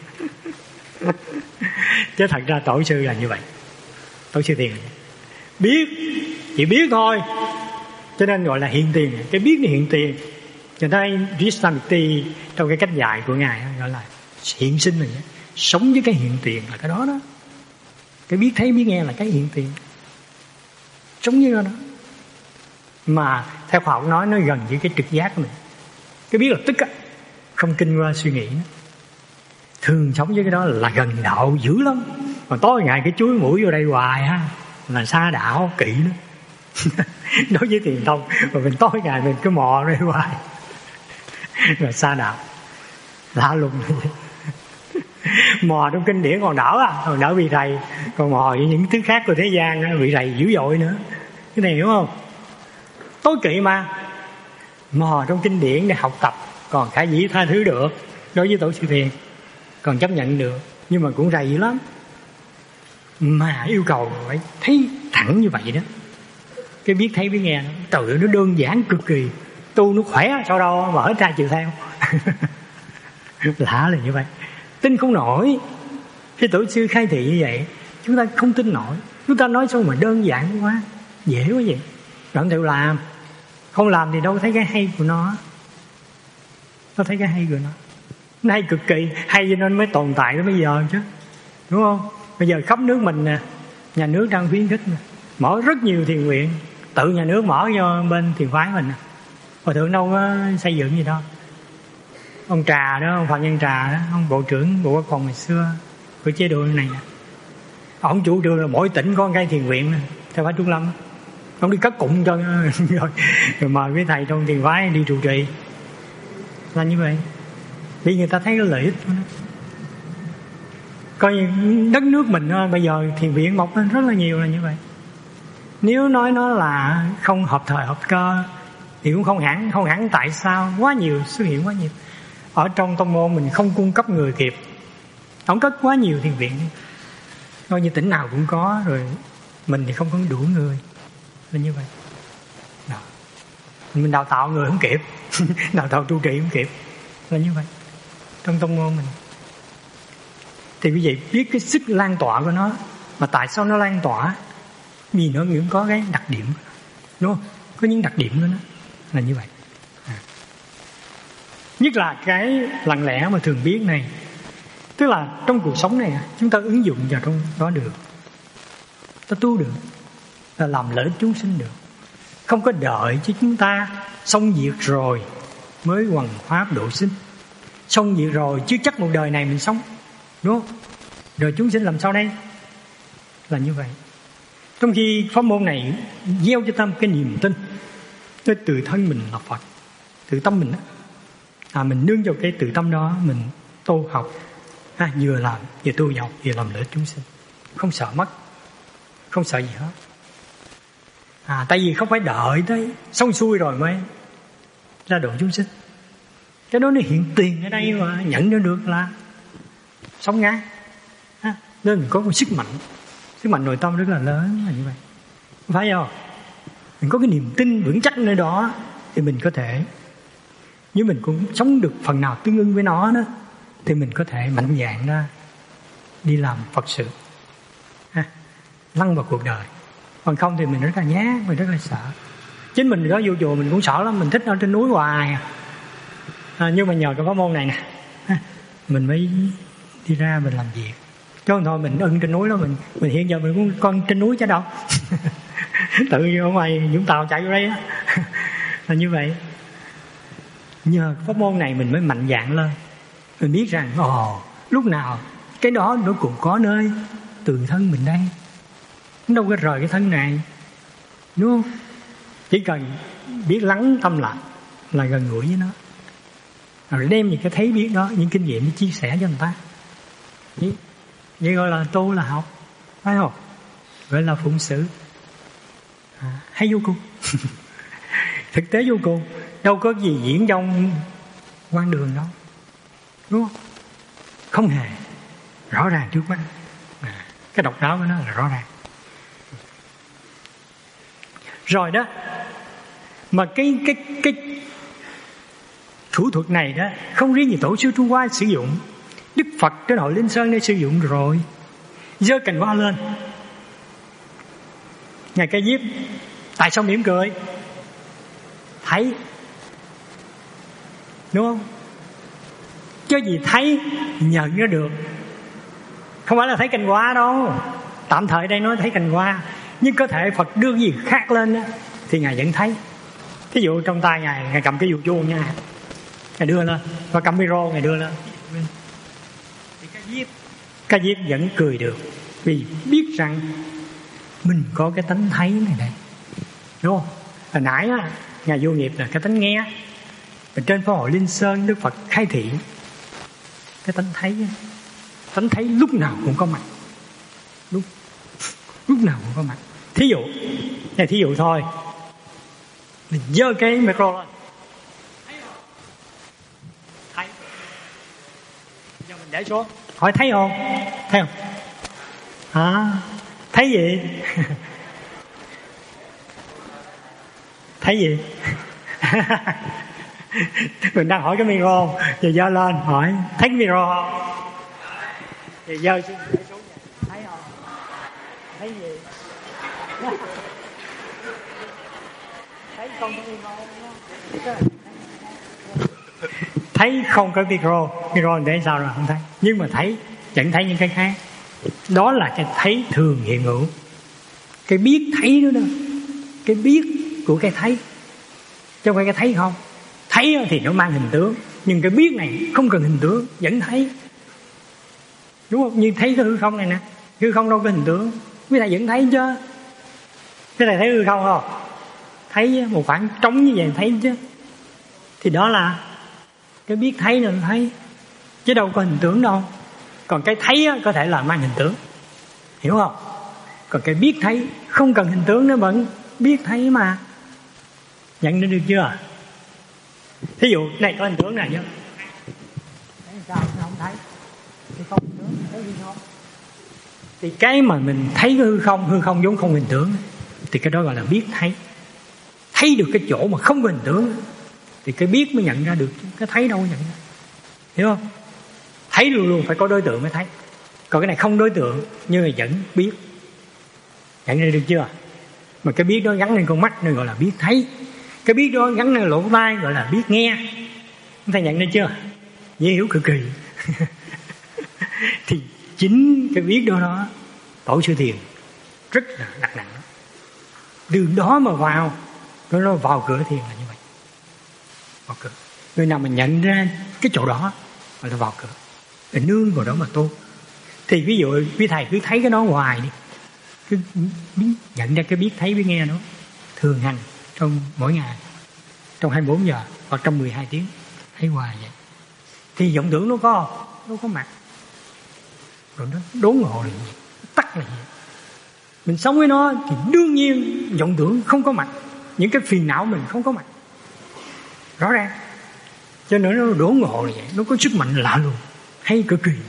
Chứ thật ra tổ sư là như vậy. Tổ sư thiền biết, chỉ biết thôi, cho nên gọi là hiện tiền. Cái biết này hiện tiền. Cho nên Krishnamurti trong cái cách dạy của ngài gọi là hiện sinh này, sống với cái hiện tiền là cái đó đó. Cái biết thấy biết nghe là cái hiện tiền, sống với nó đó. Mà theo khoa học nói nó gần với cái trực giác của mình. Cái biết lập tức á, không kinh qua suy nghĩ nữa. Thường sống với cái đó là gần đạo dữ lắm. Còn tối ngày cái chuối mũi vô đây hoài ha, là xa đạo kỵ nữa. Đối với thiền tông, mà mình tối ngày mình cứ mò đây hoài là xa đạo, lạ lùng. Mò trong kinh điển còn đỡ à, còn đỡ bị rầy. Còn mò với những thứ khác của thế gian bị rầy dữ dội nữa. Cái này hiểu không? Tối kỵ mà. Mò trong kinh điển để học tập còn khả dĩ tha thứ được. Đối với tổ sư thiền còn chấp nhận được, nhưng mà cũng rầy dữ lắm. Mà yêu cầu phải thấy thẳng như vậy đó. Cái biết thấy biết nghe, trời, nó đơn giản cực kỳ. Tu nó khỏe sao đâu mà hết ra chịu theo. Lạ là như vậy. Tin không nổi. Cái tổ sư khai thị như vậy chúng ta không tin nổi. Chúng ta nói sao mà đơn giản quá, dễ quá vậy. Đoạn tự làm. Không làm thì đâu thấy cái hay của nó. Đâu thấy cái hay của nó. Nó hay cực kỳ. Hay cho nên mới tồn tại tới bây giờ chứ. Đúng không? Bây giờ khắp nước mình nè, nhà nước đang khuyến khích nè, mở rất nhiều thiền viện. Tự nhà nước mở cho bên thiền phái mình nè. Hòa thượng đâu có xây dựng gì đâu. Ông Trà đó, ông Phạm Nhân Trà đó, ông bộ trưởng Bộ Quốc phòng ngày xưa của chế độ này nè, ông chủ trương là mỗi tỉnh có một cái thiền viện nè, theo phái Trung Lâm. Ông đi cất cụng cho rồi, rồi mời mấy thầy trong thiền phái đi trụ trì. Là như vậy. Vì người ta thấy cái lợi ích của nó. Coi như đất nước mình bây giờ thiền viện mọc lên rất là nhiều là như vậy. Nếu nói nó là không hợp thời hợp cơ thì cũng không hẳn. Không hẳn tại sao quá nhiều, xuất hiện quá nhiều. Ở trong tông môn mình không cung cấp người kịp, không cất quá nhiều thiền viện. Coi như tỉnh nào cũng có, rồi mình thì không có đủ người. Là như vậy đó. Mình đào tạo người không kịp. Đào tạo trụ trì không kịp. Là như vậy. Trong tông môn mình thì quý vị biết cái sức lan tỏa của nó. Mà tại sao nó lan tỏa? Vì nó cũng có cái đặc điểm, đúng không? Có những đặc điểm của nó là như vậy. À. Nhất là cái lặng lẽ mà thường biết này. Tức là trong cuộc sống này chúng ta ứng dụng vào trong đó được, ta tu được, ta làm lợi ích chúng sinh được. Không có đợi chứ chúng ta xong việc rồi mới hoằng pháp độ sinh. Xong việc rồi chứ chắc một đời này mình sống, đúng không? Rồi chúng sinh làm sao đây? Là như vậy. Trong khi pháp môn này gieo cho ta một cái niềm tin tới tự thân mình là Phật, tự tâm mình đó. À, mình nương vào cái tự tâm đó mình tu học, à, vừa làm vừa tu học vừa làm lợi ích chúng sinh, không sợ mất, không sợ gì hết. À, tại vì không phải đợi tới xong xuôi rồi mới ra độ chúng sinh. Cái đó nó hiện tiền ở đây mà nhận nó được là sống ngay. À, nên mình có một sức mạnh, sức mạnh nội tâm rất là lớn là như vậy, phải không? Mình có cái niềm tin vững chắc nơi đó thì mình có thể, nếu mình cũng sống được phần nào tương ưng với nó đó, thì mình có thể mạnh dạn ra đi làm Phật sự, ha, lăn vào cuộc đời. Còn không thì mình rất là nhát, mình rất là sợ. Chính mình có vô chùa mình cũng sợ lắm, mình thích ở trên núi hoài à. À, nhưng mà nhờ cái pháp môn này nè, ha, mình mới đi ra mình làm việc. Chứ không thôi mình ưng trên núi đó, mình mình hiện giờ mình cũng con trên núi chứ đâu. Tự nhiên ở ngoài Vũng Tàu chạy vô đây á. Là như vậy. Nhờ pháp môn này mình mới mạnh dạn lên. Mình biết rằng ồ, lúc nào cái đó nó cũng có nơi từ thân mình đây, nó đâu có rời cái thân này, đúng không? Chỉ cần biết lắng tâm lại là gần gũi với nó, rồi đem những cái thấy biết đó, những kinh nghiệm để chia sẻ cho người ta. Vậy, vậy gọi là tu là học, phải không? gọi là phụng sự. À, hay vô cùng. Thực tế vô cùng, đâu có gì diễn trong quan đường đâu, đúng không? Không hề, rõ ràng trước mắt. À, cái độc đáo của nó là rõ ràng. Rồi đó, mà cái cái cái thủ thuật này đó không riêng gì tổ sư Trung Hoa sử dụng, Đức Phật trên Hội Linh Sơn đã sử dụng rồi. Giơ cành hoa lên, Ngài Ca Diếp tại sao mỉm cười? Thấy, đúng không? Chứ gì thấy nhận nó được, không phải là thấy cành hoa đâu. Tạm thời đây nói thấy cành hoa, nhưng có thể Phật đưa cái gì khác lên đó, thì Ngài vẫn thấy. Thí dụ trong tay Ngài, Ngài cầm cái dù chuông nha, Ngài đưa lên, và cầm micro Ngài đưa lên, thì Ca Diếp Ca Diếp vẫn cười được, vì biết rằng mình có cái tánh thấy này đây, đúng không? Hồi nãy á, Ngài Vô Nghiệp là cái tánh nghe, và trên Pháp Hội Linh Sơn Đức Phật khai thị cái tánh thấy. Tánh thấy lúc nào cũng có mặt, lúc lúc nào cũng có mặt. Thí dụ, này thí dụ thôi, mình giơ cái micro lên, thấy, giờ mình để xuống, hỏi thấy không? Thấy không? À, thấy gì? Thấy gì? Mình đang hỏi cái micro, giờ giơ lên hỏi thấy cái micro không? Giờ giơ xuống, xuống thấy không? Thấy gì? Thấy không có micro không? Thấy không có micro, micro để sao rồi không thấy, nhưng mà thấy chẳng thấy những cái khác. Đó là cái thấy thường hiện hữu, cái biết thấy nữa đó, cái biết của cái thấy, chứ không phải cái thấy không. Thấy thì nó mang hình tướng, nhưng cái biết này không cần hình tướng vẫn thấy, đúng không? Như thấy cái hư không này nè, hư không đâu có hình tướng, quý thầy vẫn thấy chứ. Quý thầy thấy hư không không? Thấy một khoảng trống như vậy thấy chứ. Thì đó là cái biết thấy nên thấy, chứ đâu có hình tướng đâu. Còn cái thấy á, có thể là mang hình tướng, hiểu không? Còn cái biết thấy không cần hình tướng, nó vẫn biết thấy mà. Nhận được chưa? Thí dụ này có hình tướng này chứ, thấy sao nó không thấy, thì không hình tướng thấy gì không? Thì cái mà mình thấy cái hư không, hư không vốn không hình tướng, thì cái đó gọi là biết thấy. Thấy được cái chỗ mà không hình tướng, thì cái biết mới nhận ra được, cái thấy đâu có nhận ra, hiểu không? Thấy luôn luôn phải có đối tượng mới thấy. Còn cái này không đối tượng nhưng mà vẫn biết. Nhận ra được chưa? Mà cái biết đó gắn lên con mắt nên gọi là biết thấy. Cái biết đó gắn lên lỗ tai gọi là biết nghe. Chúng ta nhận ra chưa? Dễ hiểu cực kỳ. Thì chính cái biết đó đó, Tổ sư Thiền rất là đặt nặng. Từ đó mà vào, nó vào cửa thiền là như vậy. Vào cửa. Người nào mà nhận ra cái chỗ đó gọi là vào cửa, để nương vào đó mà tu. Thì ví dụ quý thầy cứ thấy cái đó ngoài đi, cứ nhận ra cái biết thấy biết nghe đó thường hành trong mỗi ngày, trong hai mươi bốn giờ hoặc trong mười hai tiếng, thấy hoài vậy. Thì vọng tưởng nó có nó có mặt, rồi nó đốn ngộ là gì, tắt là gì. Mình sống với nó thì đương nhiên vọng tưởng không có mặt, những cái phiền não mình không có mặt, rõ ràng. Cho nên nó đốn ngộ là vậy, nó có sức mạnh lạ luôn, hay cực kỳ.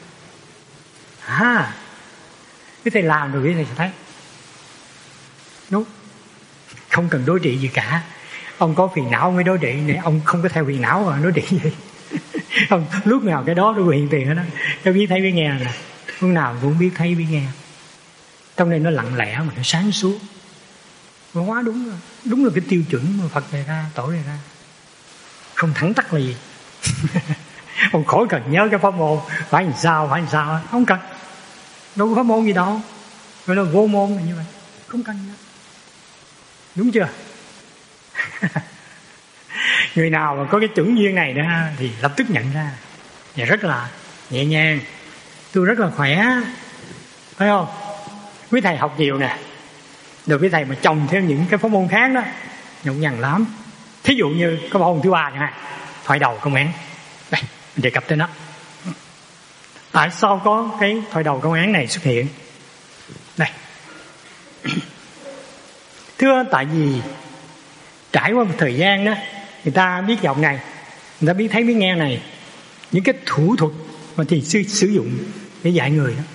À, cái thầy làm rồi cái thầy sẽ thấy, đúng, không cần đối trị gì cả. Ông có phiền não mới đối trị, này ông không có theo phiền não mà đối trị gì. Ông lúc nào cái đó nó hiện tiền hết đó. Nó biết thấy biết nghe nè, lúc nào cũng biết thấy biết nghe. Trong đây nó lặng lẽ mà nó sáng suốt, quá đúng rồi. Đúng là cái tiêu chuẩn mà Phật đề ra, Tổ đề ra. Không thẳng tắc là gì. Ông khỏi cần nhớ cái pháp môn phải làm sao phải làm sao, không cần. Đâu có pháp môn gì đâu, gọi là vô môn là như vậy, không cần nhớ. Đúng chưa? Người nào mà có cái chuẩn duyên này đó thì lập tức nhận ra, và rất là nhẹ nhàng. Tôi rất là khỏe, phải không? Quý thầy học nhiều nè, được quý thầy mà trồng theo những cái pháp môn khác đó, nhọc nhằn lắm. Thí dụ như cái pháp môn thứ ba chẳng hạn, thoại đầu công án. Đây, mình đề cập tới nó. Tại sao có cái thoại đầu công án này xuất hiện? Đây, Thưa, tại vì trải qua một thời gian đó, người ta biết giọng này, người ta biết thấy biết nghe này, những cái thủ thuật mà thì sư sử dụng để dạy người đó,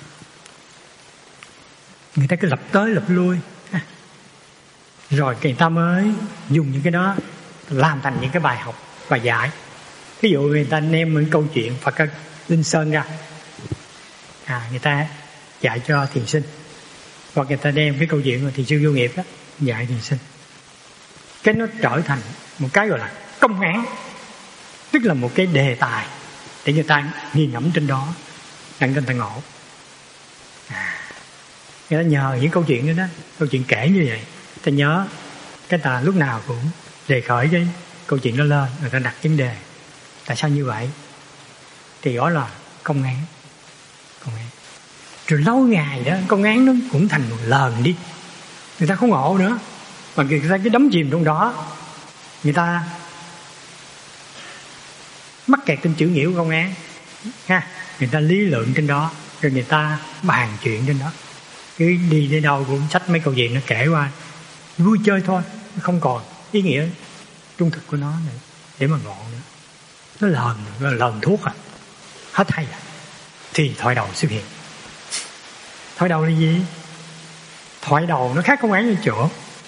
người ta cứ lập tới lập lui, rồi người ta mới dùng những cái đó làm thành những cái bài học và dạy. Ví dụ người ta đem những câu chuyện Phật Linh Sơn ra, à, người ta dạy cho thiền sinh, hoặc người ta đem cái câu chuyện của thiền sư Vô Nghiệp đó dạy thiền sinh. Cái nó trở thành một cái gọi là công án, tức là một cái đề tài để người ta nghiền ngẫm trên đó, để người ta ngộ. À, người ta nhờ những câu chuyện đó, đó câu chuyện kể như vậy, ta nhớ cái ta lúc nào cũng đề khởi cái câu chuyện đó lên, người ta đặt vấn đề tại sao như vậy, thì đó là công án. Công án rồi lâu ngày đó, công án nó cũng thành một lần đi, người ta không ngộ nữa, mà người ta cứ đắm chìm trong đó, người ta mắc kẹt trên chữ nghĩa của công án ha, người ta lý luận trên đó, rồi người ta bàn chuyện trên đó, cứ đi đến đâu cũng xách mấy câu chuyện nó kể qua vui chơi thôi, không còn ý nghĩa trung thực của nó nữa để mà ngộ nữa. Nó lờn, nó lờn thuốc à, hết hay à. Thì thoại đầu xuất hiện. Thoại đầu là gì? Thoại đầu nó khác công án ở chỗ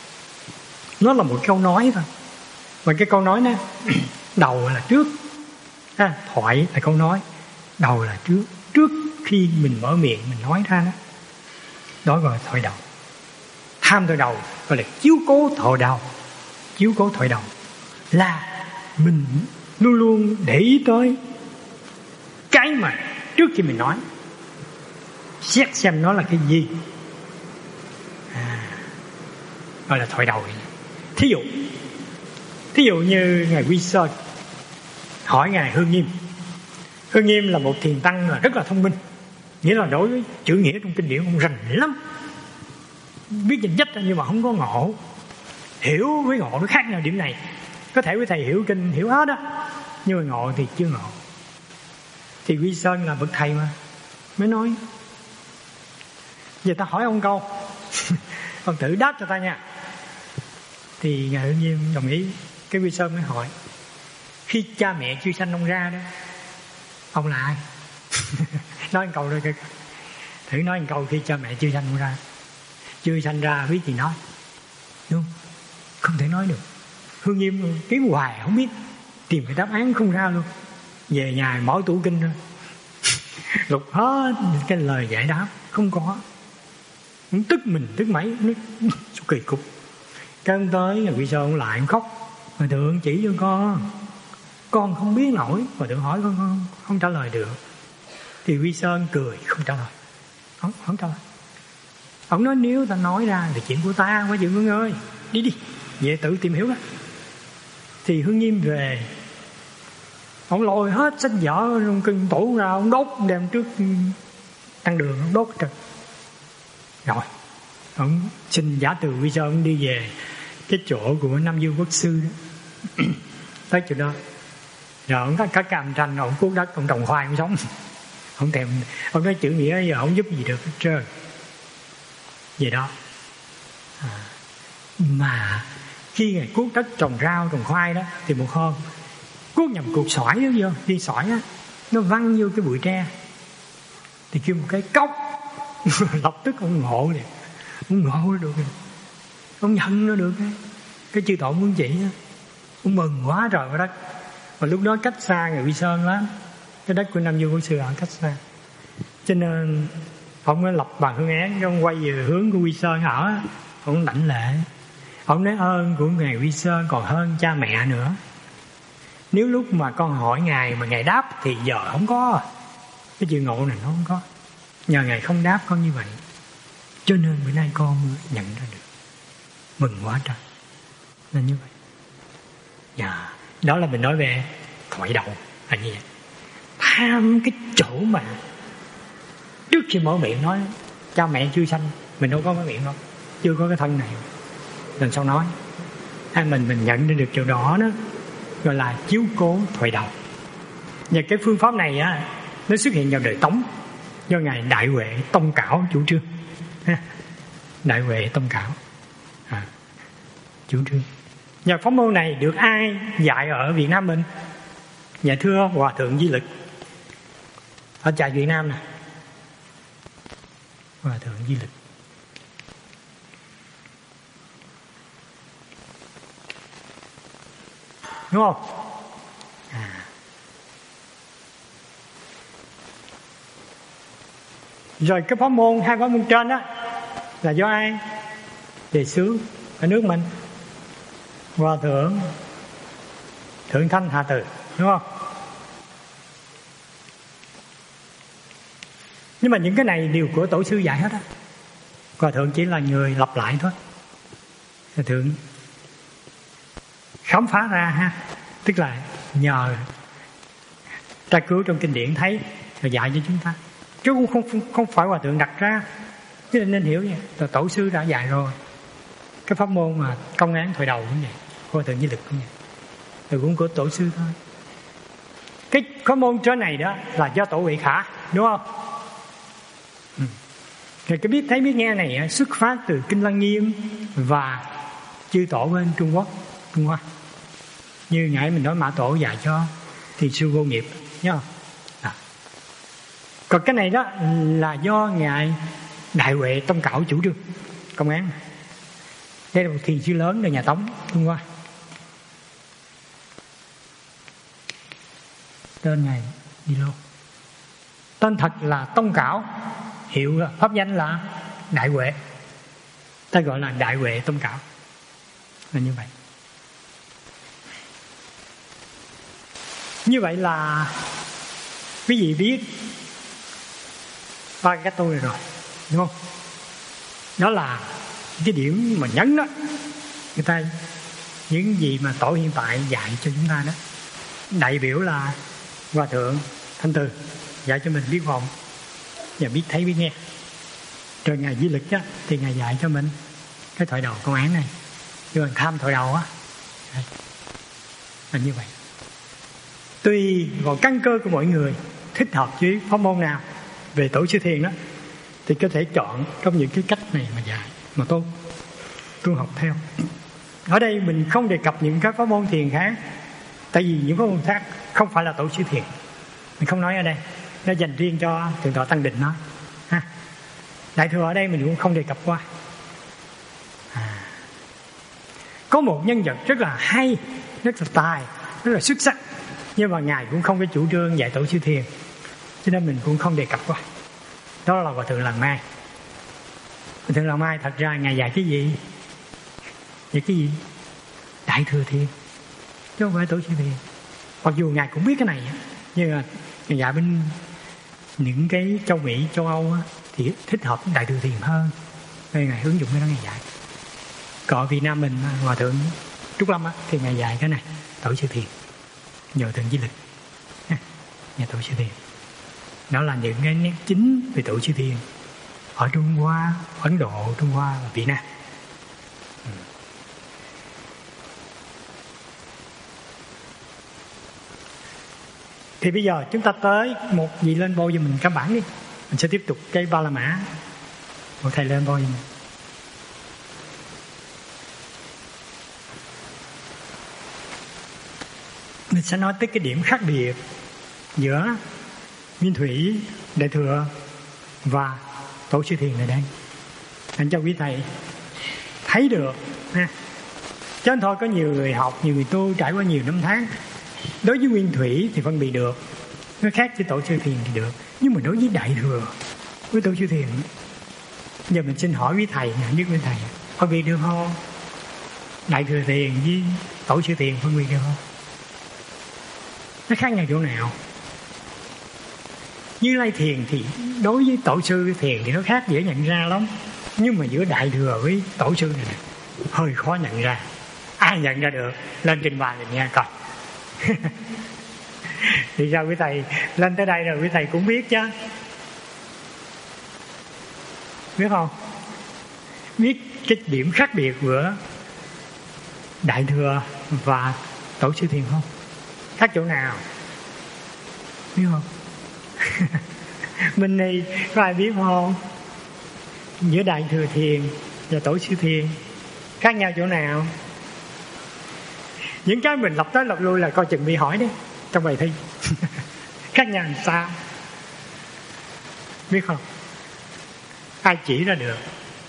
nó là một câu nói thôi, mà cái câu nói đó đầu là trước ha, thoại là câu nói, đầu là trước, trước khi mình mở miệng mình nói ra đó, đó gọi là thoại đầu. Tham thoại đầu gọi là chiếu cố thoại đầu. Chiếu cố thoại đầu là mình luôn luôn để ý tới cái mà trước khi mình nói, xét xem nó là cái gì, à, gọi là thoại đầu. Thí dụ Thí dụ như Ngài Quy Sơn hỏi Ngài Hương Nghiêm. Hương Nghiêm là một thiền tăng là rất là thông minh, nghĩa là đối với chữ nghĩa trong kinh điển ông rành lắm, biết danh dách nhưng mà không có ngộ. Hiểu với ngộ nó khác nhau điểm này. Có thể quý thầy hiểu kinh hiểu hết đó, nhưng mà ngộ thì chưa ngộ. Thì Quy Sơn là bậc thầy mà, mới nói giờ ta hỏi ông câu ông tự đáp cho ta nha. Thì Ngài Hương Nghiêm đồng ý. Cái Quy Sơn mới hỏi, khi cha mẹ chưa sanh ông ra đó, ông là ai? Nói một câu thôi, thử nói một câu khi cha mẹ chưa sanh ông ra. Chưa sanh ra biết gì nói, đúng không? Không thể nói được. Hương Nghiêm kiếm hoài không biết, tìm cái đáp án không ra luôn. Về nhà mở tủ kinh thôi, lục hết cái lời giải đáp không có. Tức mình tức mấy, nó kỳ cục. Cái ông tới Ngài Quy Sơn lại ông khóc, Hòa thượng chỉ cho con, con không biết nổi. Hòa thượng hỏi con không, không trả lời được. Thì Quy Sơn cười không trả lời, không, không trả lời. Ông nói nếu ta nói ra thì chuyện của ta, quá chuyện của ngươi, đi đi về tự tìm hiểu đó. Thì Hương Nghiêm về, ông lôi hết sách vở trong kinh tủ ra, ông đốt đem trước tăng đường, ông đốt trời. Rồi ông xin giả từ Quy Sơn, ông đi về cái chỗ của Nam Dương Quốc Sư đó. Tới chỗ đó rồi ông có cả cam tranh, ông cuốc đất, ông trồng khoai, ông sống. Ông thèm, ông nói chữ nghĩa giờ không giúp gì được hết trơn. Vậy đó à, mà khi Ngài cuốc đất trồng rau trồng khoai đó, thì một hôm cuốc nhầm cục xoải đó vô, đi xoải á, nó văng vô cái bụi tre, thì kêu một cái cốc. Lập tức ông ngộ liền, ông ngộ nó được rồi, ông nhận nó được cái, cái chư tổ muốn chỉ đó. Ông mừng quá trời quá đất. Và lúc đó cách xa Ngài Quy Sơn lắm, cái đất của Nam Dương Quốc Sư ở cách xa, cho nên ông mới lập bàn hương án, ông quay về hướng của Quy Sơn ở, ông đảnh lễ. Ông nói ơn của Ngài Quy Sơn còn hơn cha mẹ nữa. Nếu lúc mà con hỏi Ngài mà Ngài đáp thì giờ không có, cái chữ ngộ này nó không có. Nhờ Ngài không đáp con như vậy, cho nên bữa nay con mới nhận ra được. Mừng quá trời. Nên như vậy. Dạ, đó là mình nói về thoại đầu là như vậy. Tham cái chỗ mà trước khi mở miệng nói cha mẹ chưa sanh, mình đâu có mở miệng đâu, chưa có cái thân này, lần sau nói. Hay mình mình nhận được chỗ đó đó gọi là chiếu cố thoại đầu. Và cái phương pháp này á, nó xuất hiện vào đời Tống do Ngài Đại Huệ Tông Cảo chủ trương. Đại Huệ Tông Cảo à. chủ trương. Và pháp môn này được ai dạy ở Việt Nam mình? Dạ thưa Hòa thượng Di Lực ở trại Việt Nam nè. Hòa thượng Di Lực. Đúng không? À. Rồi cái pháp môn, hai pháp môn trên đó là do ai đề xướng ở nước mình? Hòa thượng Thượng Thanh Hà Từ, đúng không? Nhưng mà những cái này đều của tổ sư dạy hết á. Hòa thượng chỉ là người lặp lại thôi. Hòa thượng khám phá ra ha, tức là nhờ tra cứu trong kinh điển thấy rồi dạy cho chúng ta, chứ cũng không không phải Hòa thượng đặt ra. Chứ nên hiểu nha, là tổ sư đã dạy rồi. Cái pháp môn mà công án thời đầu cũng vậy, Hòa thượng Di Lực cũng vậy, rồi cũng của tổ sư thôi. Cái pháp môn trên này đó là do tổ Huệ Khả, đúng không? Ừ. Rồi cái biết thấy biết nghe này xuất phát từ kinh Lăng Nghiêm và chư tổ bên Trung Quốc, Trung Hoa. Như nãy mình nói Mã Tổ dạy cho Thiền sư Vô Nghiệp, nhớ không? À. Còn cái này đó là do ngài Đại Huệ Tông Cảo chủ trương công án. Đây là một thiền sư lớn ở nhà Tống, Trung Hoa. Tên ngài đi luôn. Tên thật là Tông Cảo, hiệu pháp danh là Đại Huệ. Ta gọi là Đại Huệ Tông Cảo. Là như vậy. Như vậy là quý vị biết ba cái tôi này rồi, đúng không? Đó là cái điểm mà nhấn đó, người ta những gì mà tổ hiện tại dạy cho chúng ta đó. Đại biểu là Hòa thượng Thanh Từ dạy cho mình biết vọng và biết thấy biết nghe. Rồi ngài Di Lực á thì ngài dạy cho mình cái thoại đầu công án này, nhưng mà tham thoại đầu á là như vậy. Tùy vào căn cơ của mỗi người thích hợp với pháp môn nào về tổ sư thiền đó thì có thể chọn trong những cái cách này mà dạy mà tôi tôi học theo. Ở đây mình không đề cập những cái pháp môn thiền khác, tại vì những pháp môn khác không phải là tổ sư thiền, mình không nói ở đây, nó dành riêng cho Thượng tọa Tăng Định nói ha. Đại thừa ở đây mình cũng không đề cập qua. À. Có một nhân vật rất là hay, rất là tài, rất là xuất sắc, nhưng mà ngài cũng không có chủ trương dạy tổ sư thiền, cho nên mình cũng không đề cập qua. Đó là Hòa thượng Làng Mai. Hòa thượng Làng Mai thật ra ngài dạy cái gì? Dạy cái gì? Đại thừa thiền, chứ không phải tổ sư thiền. Mặc dù ngài cũng biết cái này, nhưng mà ngài dạy bên những cái châu Mỹ, châu Âu á, thì thích hợp với đại thừa thiền hơn, nên ngài ứng dụng cái đó ngài dạy. Còn ở Việt Nam mình, Hòa thượng Trúc Lâm á, thì ngài dạy cái này, tổ sư thiền, nhờ thượng Di Lực, nhà tổ sư thiền. Đó là những cái nét chính về tổ sư thiền ở Trung Hoa, Ấn Độ, Trung Hoa và Việt Nam. Ừ. Thì bây giờ chúng ta tới một vị lên bôi giùm mình các bản đi. Mình sẽ tiếp tục cái Ba La Mã. Một thầy lên bôi giùm mình. Mình sẽ nói tới cái điểm khác biệt giữa Nguyên Thủy, Đại Thừa và tổ sư thiền này đây, để cho quý thầy thấy được ha. Chứ thôi có nhiều người học, nhiều người tu trải qua nhiều năm tháng, đối với Nguyên Thủy thì phân biệt được, nó khác với tổ sư thiền thì được, nhưng mà đối với Đại Thừa với tổ sư thiền, giờ mình xin hỏi quý thầy, nhất quý thầy phân biệt được không? Đại Thừa thiền với tổ sư thiền phân biệt được không? Nó khác nhau chỗ nào? Như Lai thiền thì đối với tổ sư thiền thì nó khác, dễ nhận ra lắm. Nhưng mà giữa Đại Thừa với tổ sư này, này hơi khó nhận ra. Ai nhận ra được lên trình bày mình nghe coi. Thì sao quý thầy lên tới đây rồi quý thầy cũng biết chứ, biết không? Biết cái điểm khác biệt giữa Đại Thừa và tổ sư thiền không? Khác chỗ nào? Biết không? Mình này có ai biết không? Giữa Đại Thừa thiền và tổ sư thiền khác nhau chỗ nào? Những cái mình lập tới lập lui là coi chừng bị hỏi đấy trong bài thi. Khác nhau làm sao biết không? Ai chỉ ra được?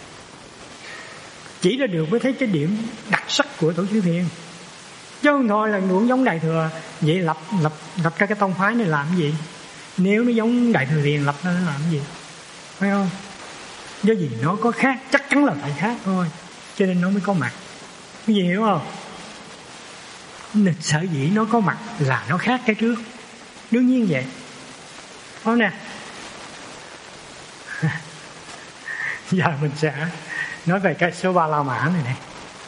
Chỉ ra được mới thấy cái điểm đặc sắc của Tổ sư Thiền. Chứ không thôi là cũng giống Đại Thừa. Vậy lập lập lập ra cái tông phái này làm cái gì? Nếu nó giống Đại Thừa Thiền lập ra nó làm cái gì? Phải không? Do gì nó có khác, chắc chắn là phải khác thôi, cho nên nó mới có mặt. Cái gì hiểu không? Sở dĩ nó có mặt là nó khác cái trước, đương nhiên vậy. Không nè. Giờ mình sẽ nói về cái số ba La Mã này này.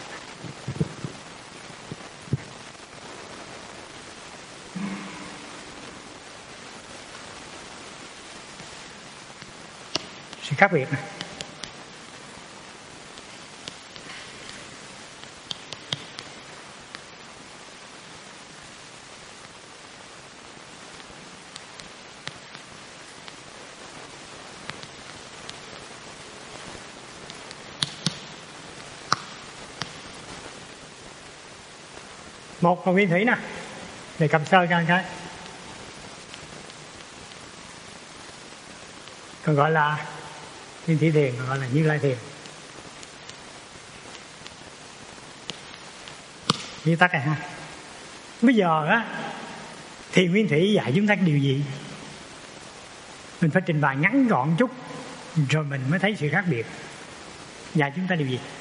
Sự khác biệt này. Một là nguyên thủy nè, để cầm sơ ra cái, còn gọi là Nguyên Thủy Thiền, còn gọi là Như Lai Thiền. Như tắc này ha. Bây giờ á, thì Nguyên Thủy dạy chúng ta điều gì? Mình phải trình bày ngắn gọn chút, rồi mình mới thấy sự khác biệt. Dạy chúng ta điều gì?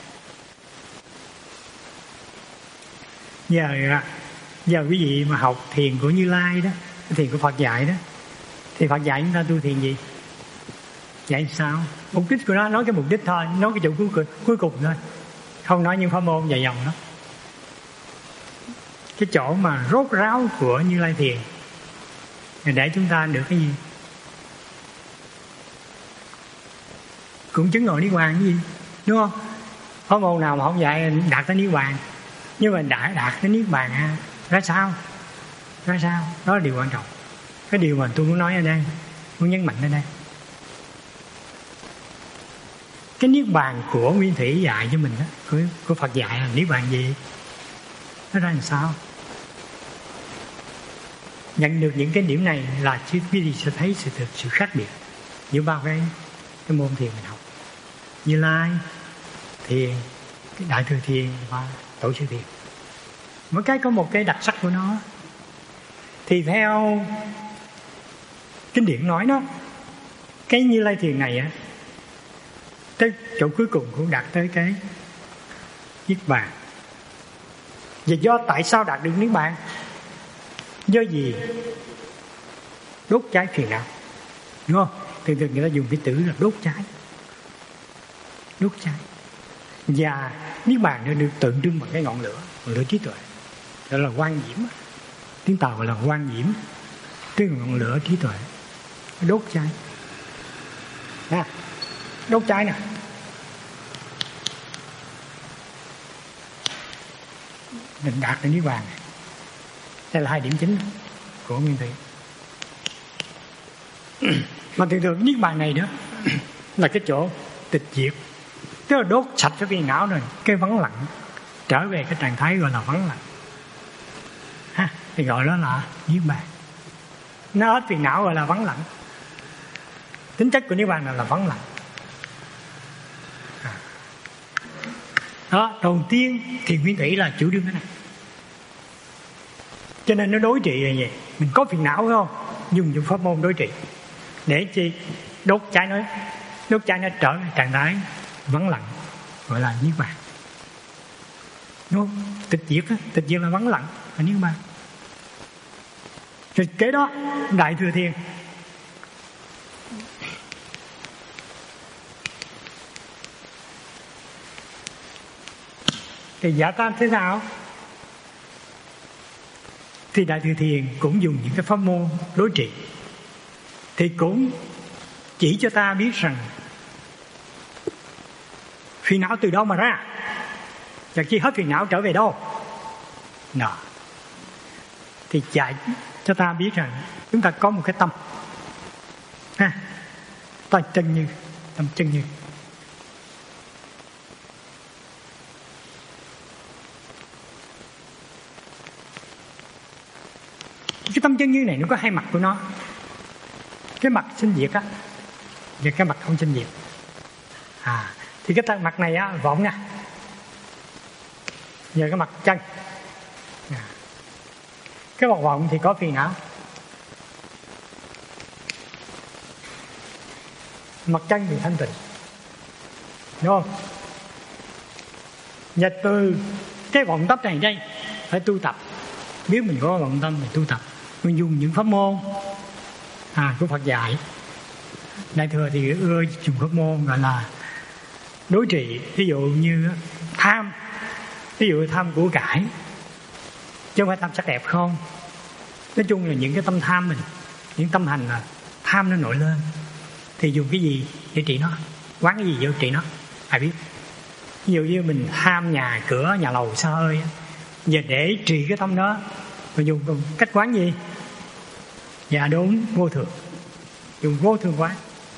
Giờ giờ quý vị mà học thiền của Như Lai đó, thiền của Phật dạy đó, thì Phật dạy chúng ta tu thiền gì? Dạy sao? Mục đích của nó, nói cái mục đích thôi, nói cái chỗ cuối cùng, cuối cùng thôi, không nói những pháp môn dài dòng đó. Cái chỗ mà rốt ráo của Như Lai Thiền để chúng ta được cái gì? Cũng chứng ngộ niết bàn cái gì, đúng không? Pháp môn nào mà không dạy đạt tới niết bàn, nhưng mà đã đạt tới niết bàn ha, ra sao? Ra sao? Đó là điều quan trọng. Cái điều mà tôi muốn nói ở đây, muốn nhấn mạnh ở đây. Cái niết bàn của Nguyên Thủy dạy cho mình đó, của, của Phật dạy là niết bàn gì? Nó ra làm sao? Nhận được những cái điểm này là quý vị sẽ thấy sự sự khác biệt giữa ba cái cái môn thiền mình học. Như Lai Thiền, cái Đại Thừa Thiền và Tổ sư Thiền. Mỗi cái có một cái đặc sắc của nó. Thì theo kinh điển nói đó, cái Như Lai Thiền này á, tới chỗ cuối cùng cũng đạt tới cái niết bàn. Và do tại sao đạt được niết bàn? Do gì? Đốt cháy phiền não, đúng không? Thường thường người ta dùng cái từ là đốt cháy, đốt cháy. Và niết bàn nó được tượng trưng bằng cái ngọn lửa, ngọn lửa trí tuệ, đó là quang diễm. Tiếng Tàu gọi là quang diễm, tức là ngọn lửa trí tuệ, đốt cháy. Nè, đốt cháy nè. Mình đạt được niết bàn này. Đây là hai điểm chính của Nguyên Thủy. Mà thường thường niết bàn này đó là cái chỗ tịch diệt, tức là đốt sạch cái phiền não rồi, cái vắng lặng, trở về cái trạng thái gọi là vắng lặng ha, thì gọi đó là niết bàn. Nó hết phiền não gọi là vắng lặng. Tính chất của niết bàn là, là vắng lặng. Đó, đầu tiên thì Nguyên Thủy là chủ đương cái này, cho nên nó đối trị là gì? Mình có phiền não phải không? Dùng dụng pháp môn đối trị để chi? Đốt cháy nó, đốt cháy nó trở về trạng thái vắng lặng, gọi là niết bàn. Đúng không? Tịch diệt á, tịch diệt là vắng lặng, là niết bàn. Rồi kế đó Đại Thừa Thiền. Thì giả tam thế nào? Thì Đại Thừa Thiền cũng dùng những cái pháp môn đối trị, thì cũng chỉ cho ta biết rằng phiền não từ đâu mà ra, và khi hết phiền não trở về đâu nào, thì dạy cho ta biết rằng chúng ta có một cái tâm ha, tâm chân như, tâm chân như. Cái tâm chân như này nó có hai mặt của nó. Cái mặt sinh diệt á, và cái mặt không sinh diệt. À, thì cái mặt này á, vọng nè. Và cái mặt chân. À. Cái mặt vọng thì có phiền não. Mặt chân thì thanh tịnh. Đúng không? Và từ cái vọng tâm này đây phải tu tập. Biết mình có vọng tâm thì tu tập. Mình dùng những pháp môn à, của Phật dạy. Đại thừa thì ưa dùng pháp môn gọi là đối trị. Ví dụ như tham, ví dụ tham của cải, chứ không phải tham sắc đẹp không. Nói chung là những cái tâm tham mình, những tâm hành là tham nó nổi lên, thì dùng cái gì để trị nó, quán cái gì vô trị nó, ai biết. Ví dụ như mình tham nhà cửa, nhà lầu xa ơi, giờ để trị cái tâm đó, mình dùng cách quán gì? Dạ đúng, vô thường. Dùng vô thường quán.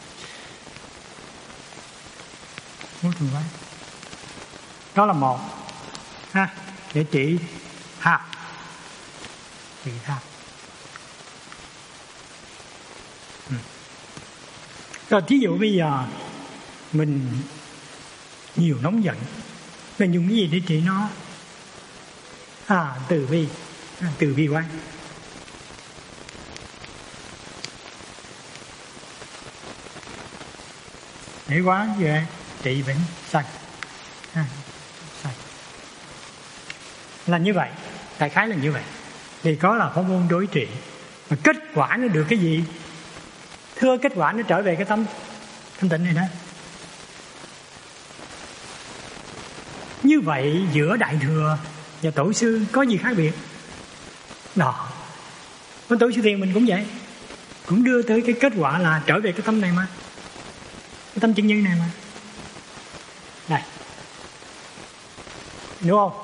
Vô thường quán. Đó là một ha, để trị tham. Trị tham. Ừ. Rồi thí dụ bây giờ mình nhiều nóng giận, mình dùng cái gì để trị nó? À, từ bi. À, từ bi quán. Để quán về trị bệnh sân. À, sân. Là như vậy, đại khái là như vậy. Thì có là pháp môn đối trị. Mà kết quả nó được cái gì? Thưa, kết quả nó trở về cái tâm thanh tịnh này đó. Như vậy giữa Đại Thừa và Tổ sư có gì khác biệt? Đó. Bên Tổ sư Thiền mình cũng vậy, cũng đưa tới cái kết quả là trở về cái tâm này mà, cái tâm chân nhân này mà. Này, đúng không?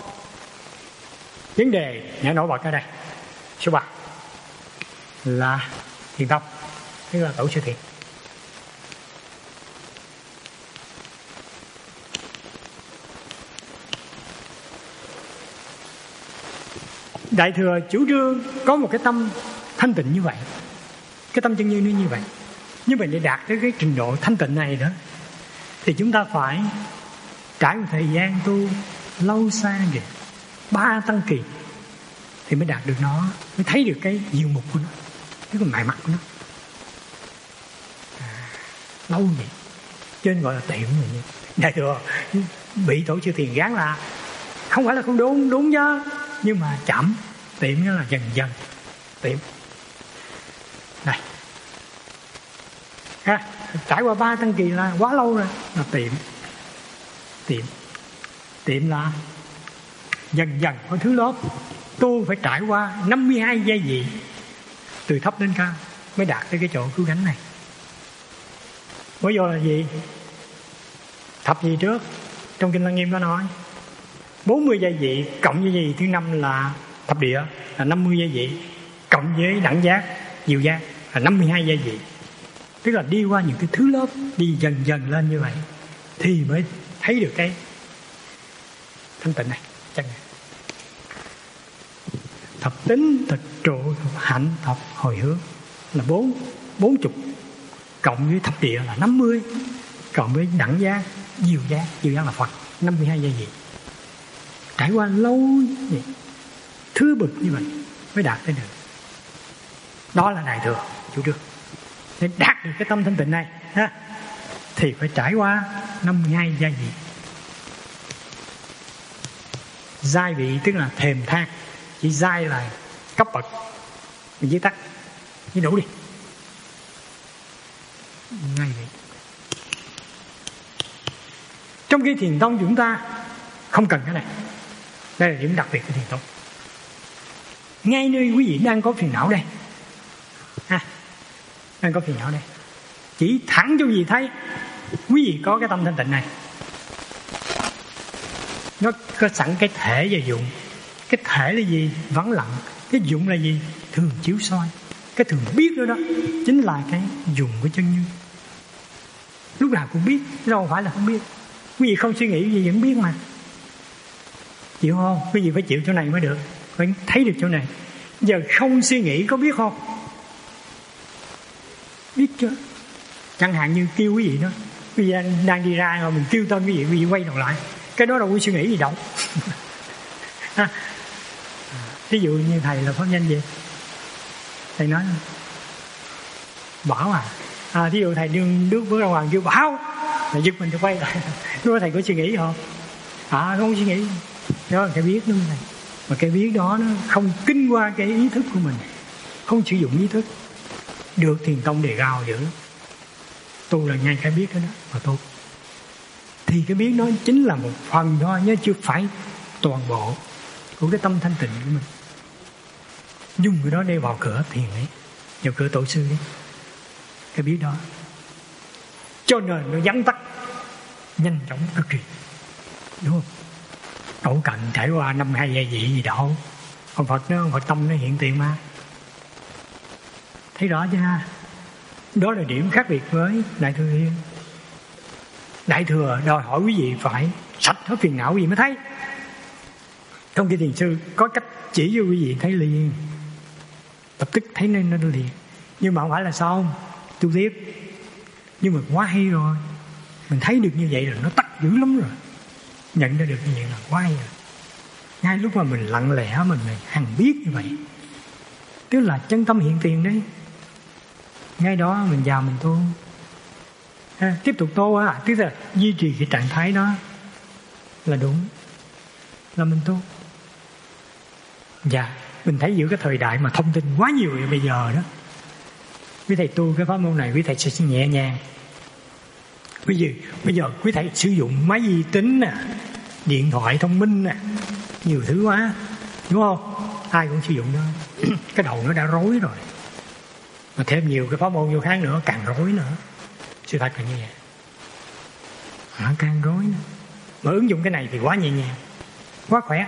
Vấn đề nhã nổi bật ở đây số ba là thiền tâm, tức là Tổ sư Thiền. Đại Thừa chủ trương có một cái tâm thanh tịnh như vậy, cái tâm chân như nó như vậy. Nhưng mà để đạt tới cái trình độ thanh tịnh này đó, thì chúng ta phải trải một thời gian tu lâu xa kìa, ba tăng kỳ, thì mới đạt được nó, mới thấy được cái diệu mục của nó, cái còn mại mặt của nó. À, lâu vậy, cho nên gọi là tiệm rồi. Đại Thừa bị Tổ sư Thiền gán là không phải là không đúng, đúng chứ, nhưng mà chậm. Tiệm nó là dần dần tiệm này ha, trải qua ba tăng kỳ là quá lâu rồi, là tiệm. Tiệm tiệm là dần dần có thứ lớp. Tu phải trải qua năm mươi hai giai vị, từ thấp đến cao mới đạt tới cái chỗ cứu cánh này. Bây giờ là gì? Thập gì trước trong Kinh Lăng Nghiêm có nói bốn mươi giai vị cộng với giai vị thứ năm là thập địa, là năm mươi giai vị, cộng với đẳng giác, diệu giác là năm mươi hai giai vị. Tức là đi qua những cái thứ lớp, đi dần dần lên như vậy thì mới thấy được cái thanh tịnh này, chân này. Thập tính, thực trụ, thập hạnh, thập hồi hướng là bốn bốn chục, cộng với thập địa là năm mươi, cộng với đẳng giác, diệu giác, diệu giác là Phật, năm mươi hai giai vị. Trải qua lâu như vậy, thứ bậc như vậy mới đạt tới được. Đó là Đại Thừa chủ trương. Để đạt được cái tâm thanh tịnh này ha, thì phải trải qua năm mươi hai giai vị. Giai vị tức là thềm thang, chỉ giai là cấp bậc, mình viết tắt như đủ đi. Giai vị. Trong khi thiền tông chúng ta không cần cái này. Đây là điểm đặc biệt của thiền tông. Ngay nơi quý vị đang có phiền não đây ha, đang có phiền não đây, chỉ thẳng cho quý vị thấy quý vị có cái tâm thanh tịnh này. Nó có sẵn cái thể và dụng. Cái thể là gì? Vắng lặng. Cái dụng là gì? Thường chiếu soi. Cái thường biết đó đó chính là cái dụng của chân như. Lúc nào cũng biết, đâu phải là không biết. Quý vị không suy nghĩ gì vẫn biết mà. Chịu không? Quý vị phải chịu chỗ này mới được, phải thấy được chỗ này. Giờ không suy nghĩ có biết không? Biết chứ. Chẳng hạn như kêu quý vị đó, quý vị đang đi ra rồi mình kêu tên quý vị, quý vị quay đầu lại, cái đó đâu có suy nghĩ gì đâu. À, ví dụ như thầy là pháp nhân gì, thầy nói Bảo à, à ví dụ thầy đương nước bước ra ngoài kêu Bảo, thầy giật mình cho quay lại. Lúc đó thầy có suy nghĩ không? À không suy nghĩ. Đó là cái biết đúng không thầy? Mà cái biết đó nó không kinh qua cái ý thức của mình, không sử dụng ý thức. Được thiền tông đề cao dữ, tu là ngay cái biết đó, đó mà tu. Thì cái biết đó chính là một phần thôi nhé, chưa phải toàn bộ của cái tâm thanh tịnh của mình. Dùng cái đó để vào cửa thiền ấy, vào cửa tổ sư ấy, cái biết đó. Cho nên nó vắn tắt nhanh chóng cực kỳ, đúng không? Đâu cần trải qua năm hai giai vị gì đâu. Còn Phật nó, Phật tâm nó hiện tiền mà. Thấy rõ chưa ha? Đó là điểm khác biệt với Đại Thừa Hiên. Đại Thừa đòi hỏi quý vị phải sạch hết phiền não quý vị mới thấy. Trong khi thiền sư có cách chỉ cho quý vị thấy liền, lập tức thấy nên nó liền. Nhưng mà không phải là sao tu tiếp. Nhưng mà quá hay rồi, mình thấy được như vậy rồi, nó tắt dữ lắm rồi. Nhận ra được như vậy là quá hay rồi. Ngay lúc mà mình lặng lẽ mình, mình hằng biết như vậy, tức là chân tâm hiện tiền đấy. Ngay đó mình vào mình tu, à, tiếp tục tu á, tức là duy trì cái trạng thái đó là đúng, là mình tu. Dạ, mình thấy giữa cái thời đại mà thông tin quá nhiều như bây giờ đó, quý thầy tu cái pháp môn này quý thầy sẽ nhẹ nhàng. Bây giờ, bây giờ quý thầy sử dụng máy vi tính nè, điện thoại thông minh nè, nhiều thứ quá, đúng không? Ai cũng sử dụng đó. Cái đầu nó đã rối rồi, mà thêm nhiều cái pháp môn vô khác nữa càng rối nữa. Sự thật là như vậy, à, càng rối nữa. Mà ứng dụng cái này thì quá nhẹ nhàng, quá khỏe,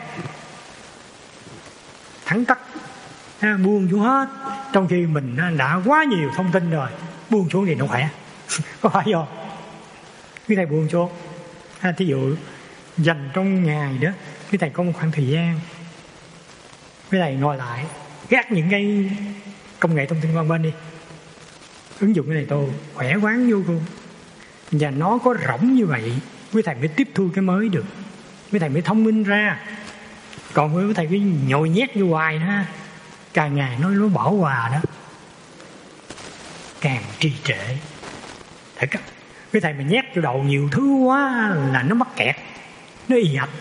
thẳng tắc, à, buông xuống hết. Trong khi mình đã quá nhiều thông tin rồi, buông xuống thì nó khỏe. Có phải không? Quý thầy buông xuống, à, thí dụ dành trong ngày đó, quý thầy có một khoảng thời gian, quý thầy ngồi lại, gác những cái công nghệ thông tin qua bên đi, ứng dụng cái này tôi khỏe khoắn vô cùng. Và nó có rỗng như vậy, quý thầy mới tiếp thu cái mới được, quý thầy mới thông minh ra. Còn quý thầy cứ nhồi nhét vô hoài đó, càng ngày nó nó bỏ hòa đó, càng trì trệ. Thật á, quý thầy mà nhét vô đầu nhiều thứ quá là nó mắc kẹt, nó ì ạch,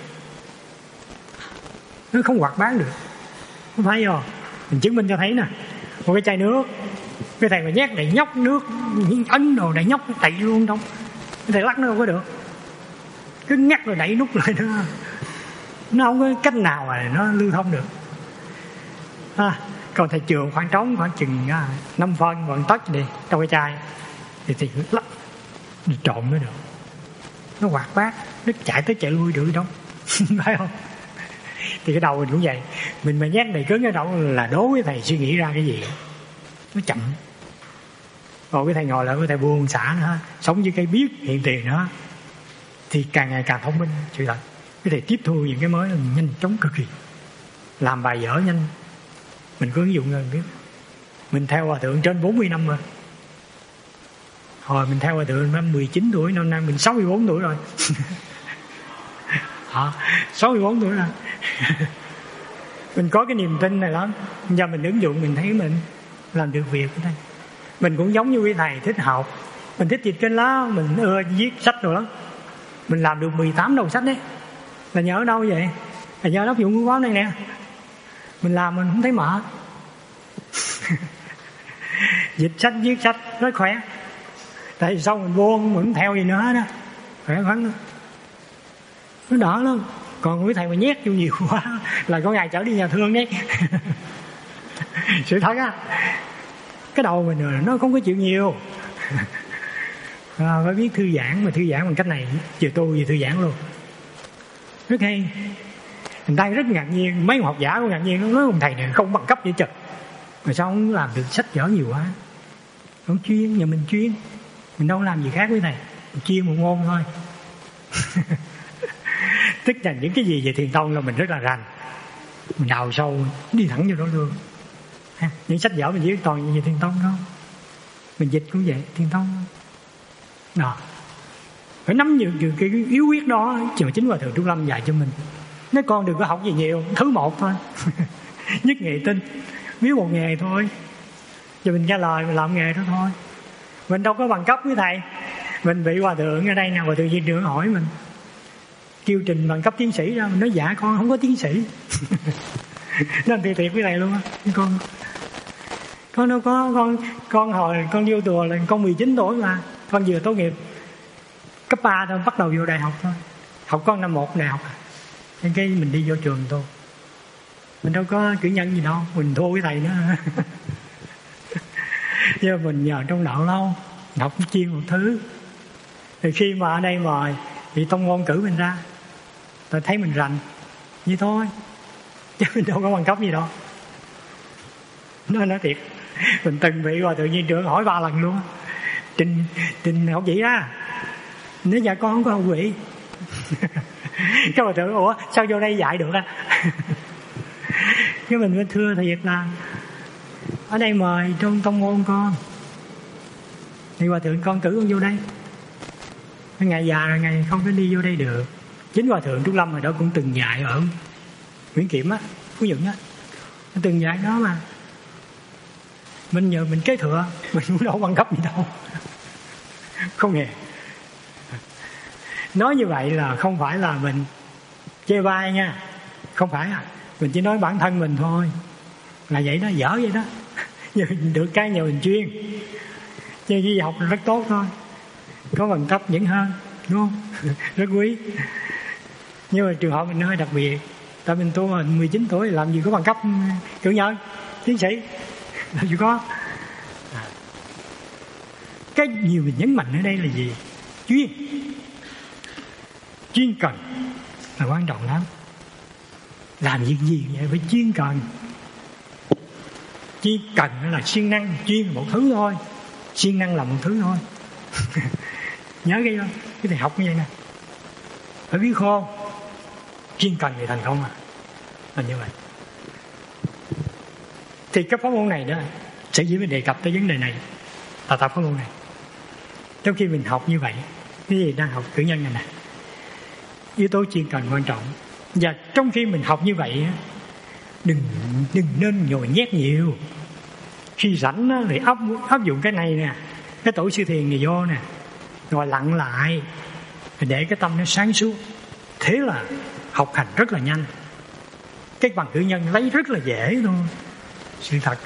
nó không hoạt bát được. Không phải không? Mình chứng minh cho thấy nè, một cái chai nước, cái thầy mà nhét đầy nhóc nước, những ấn đồ đầy nhóc đầy luôn đâu, cái thầy lắc nó đâu có được, cứ ngắt rồi đẩy nút lại đó, nó không có cách nào mà nó lưu thông được. À, còn thầy trường khoảng trống khoảng chừng à, năm phân còn tấc đi trong cái chai thì thầy lắc đi trộn nó được, nó hoạt bát, nó chạy tới chạy lui được đâu. Phải không? Thì cái đầu mình cũng vậy, mình mà nhét đầy cứng cái đầu là đố với thầy suy nghĩ ra cái gì nó chậm. Rồi cái thầy ngồi lại, cái thầy buông xả nữa, sống với cái biết hiện tiền nữa, thì càng ngày càng thông minh. Sự thật, cái thầy tiếp thu những cái mới là nhanh chóng cực kỳ, làm bài dở nhanh. Mình có ứng dụng rồi biết. Mình theo hòa thượng trên bốn mươi năm rồi. Hồi mình theo hòa thượng năm mười chín tuổi, năm nay mình sáu mươi bốn tuổi rồi. À, sáu mươi bốn tuổi rồi. Mình có cái niềm tin này lắm. Giờ mình ứng dụng mình thấy mình làm được việc của thầy. Mình cũng giống như quý thầy thích học, mình thích dịch kinh lắm, mình ưa viết sách rồi lắm. Mình làm được mười tám đầu sách đấy. Là nhớ ở đâu vậy? Là nhớ áp dụng của báo này nè. Mình làm mình không thấy mệt. Dịch sách, viết sách rất khỏe. Tại vì sau mình buông, mình không theo gì nữa đó, khỏe khoắn nữa, nó đỡ lắm. Còn quý thầy mà nhét vô nhiều quá là có ngày trở đi nhà thương đấy. Sự thật á, cái đầu mình nó không có chịu nhiều. À, phải biết thư giãn, mà thư giãn bằng cách này, vừa tu vừa thư giãn luôn, rất hay. Người ta rất ngạc nhiên, mấy học giả cũng ngạc nhiên, nó nói ông thầy này không bằng cấp vậy trời, mà sao không làm được sách vở nhiều quá. Không chuyên, nhà mình chuyên, mình đâu làm gì khác với thầy, mình chuyên một môn thôi. Tức là những cái gì về thiền tông là mình rất là rành, mình đào sâu đi thẳng vô đó luôn. Những sách vở mình viết toàn về Thiền Tông không, mình dịch cũng vậy, Thiền Tông đó. Phải nắm nhiều cái yếu quyết đó. Chứ chính Hòa Thượng Trúc Lâm dạy cho mình, nói con đừng có học gì nhiều, thứ một thôi. Nhất nghệ tinh, biết một nghề thôi, giờ mình nghe lời mình làm nghề đó thôi. Mình đâu có bằng cấp với thầy. Mình bị Hòa Thượng ở đây nè, Hòa Thượng Viên Trưởng hỏi mình kêu trình bằng cấp tiến sĩ ra, mình nói dạ con không có tiến sĩ. Nên thiệt thiệt với thầy luôn á, con con đâu có, con con hồi con vô chùa là con mười chín tuổi mà, con vừa tốt nghiệp cấp ba thôi, bắt đầu vô đại học thôi, học con năm một đại học. Nên cái mình đi vô trường thôi, mình đâu có cử nhân gì đâu, mình thua với thầy nữa. Nhưng mà mình nhờ trong đạo lâu, học chuyên một thứ. Thì khi mà ở đây mời thì tông môn cử mình ra, tôi thấy mình rành vậy thôi, chứ mình đâu có bằng cấp gì đâu. Nói nói thiệt, mình từng bị Hòa Thượng Viên Trưởng hỏi ba lần luôn. Trình trình học vị ra, nếu dạ con không có học vị. Cái Hòa Thượng ủa sao vô đây dạy được á? Cái mình mới thưa thiệt là ở đây mời trong tông môn con, thì Hòa Thượng con cử con vô đây. Ngày già rồi ngày không có đi vô đây được. Chính Hòa Thượng Trúc Lâm hồi đó cũng từng dạy ở Nguyễn Kiệm á, Phú Nhuận á, từng dạy đó mà. Mình nhờ mình kế thừa, mình cũng đâu bằng cấp gì đâu. Không hề. Nói như vậy là không phải là mình chê bai nha, không phải à. Mình chỉ nói bản thân mình thôi, là vậy đó, dở vậy đó. Nhưng được cái nhờ mình chuyên, chứ đi học là rất tốt thôi, có bằng cấp vẫn hơn, đúng không? Rất quý. Nhưng mà trường hợp mình nó hơi đặc biệt, tại mình tu mình mười chín tuổi làm gì có bằng cấp cử nhân tiến sĩ, làm gì có. À. Cái nhiều mình nhấn mạnh ở đây là gì? Chuyên, chuyên cần là quan trọng lắm. Làm việc gì vậy phải chuyên cần. Chuyên cần là siêng năng, chuyên là một thứ thôi, siêng năng là một thứ thôi. Nhớ cái không? Cái thầy học như vậy nè, phải biết khôn, chuyên cần thì thành công à, là như vậy. Thì cái pháp môn này đó sẽ chỉ mình đề cập tới vấn đề này, là tập pháp môn này. Trong khi mình học như vậy, cái gì đang học cử nhân này nè, yếu tố chuyên cần quan trọng. Và trong khi mình học như vậy, đừng đừng nên nhồi nhét nhiều. Khi rảnh thì áp áp dụng cái này nè, cái tổ sư thiền này vô nè, rồi lặng lại, để cái tâm nó sáng suốt. Thế là học hành rất là nhanh. Cái bằng cử nhân lấy rất là dễ thôi, sự thật.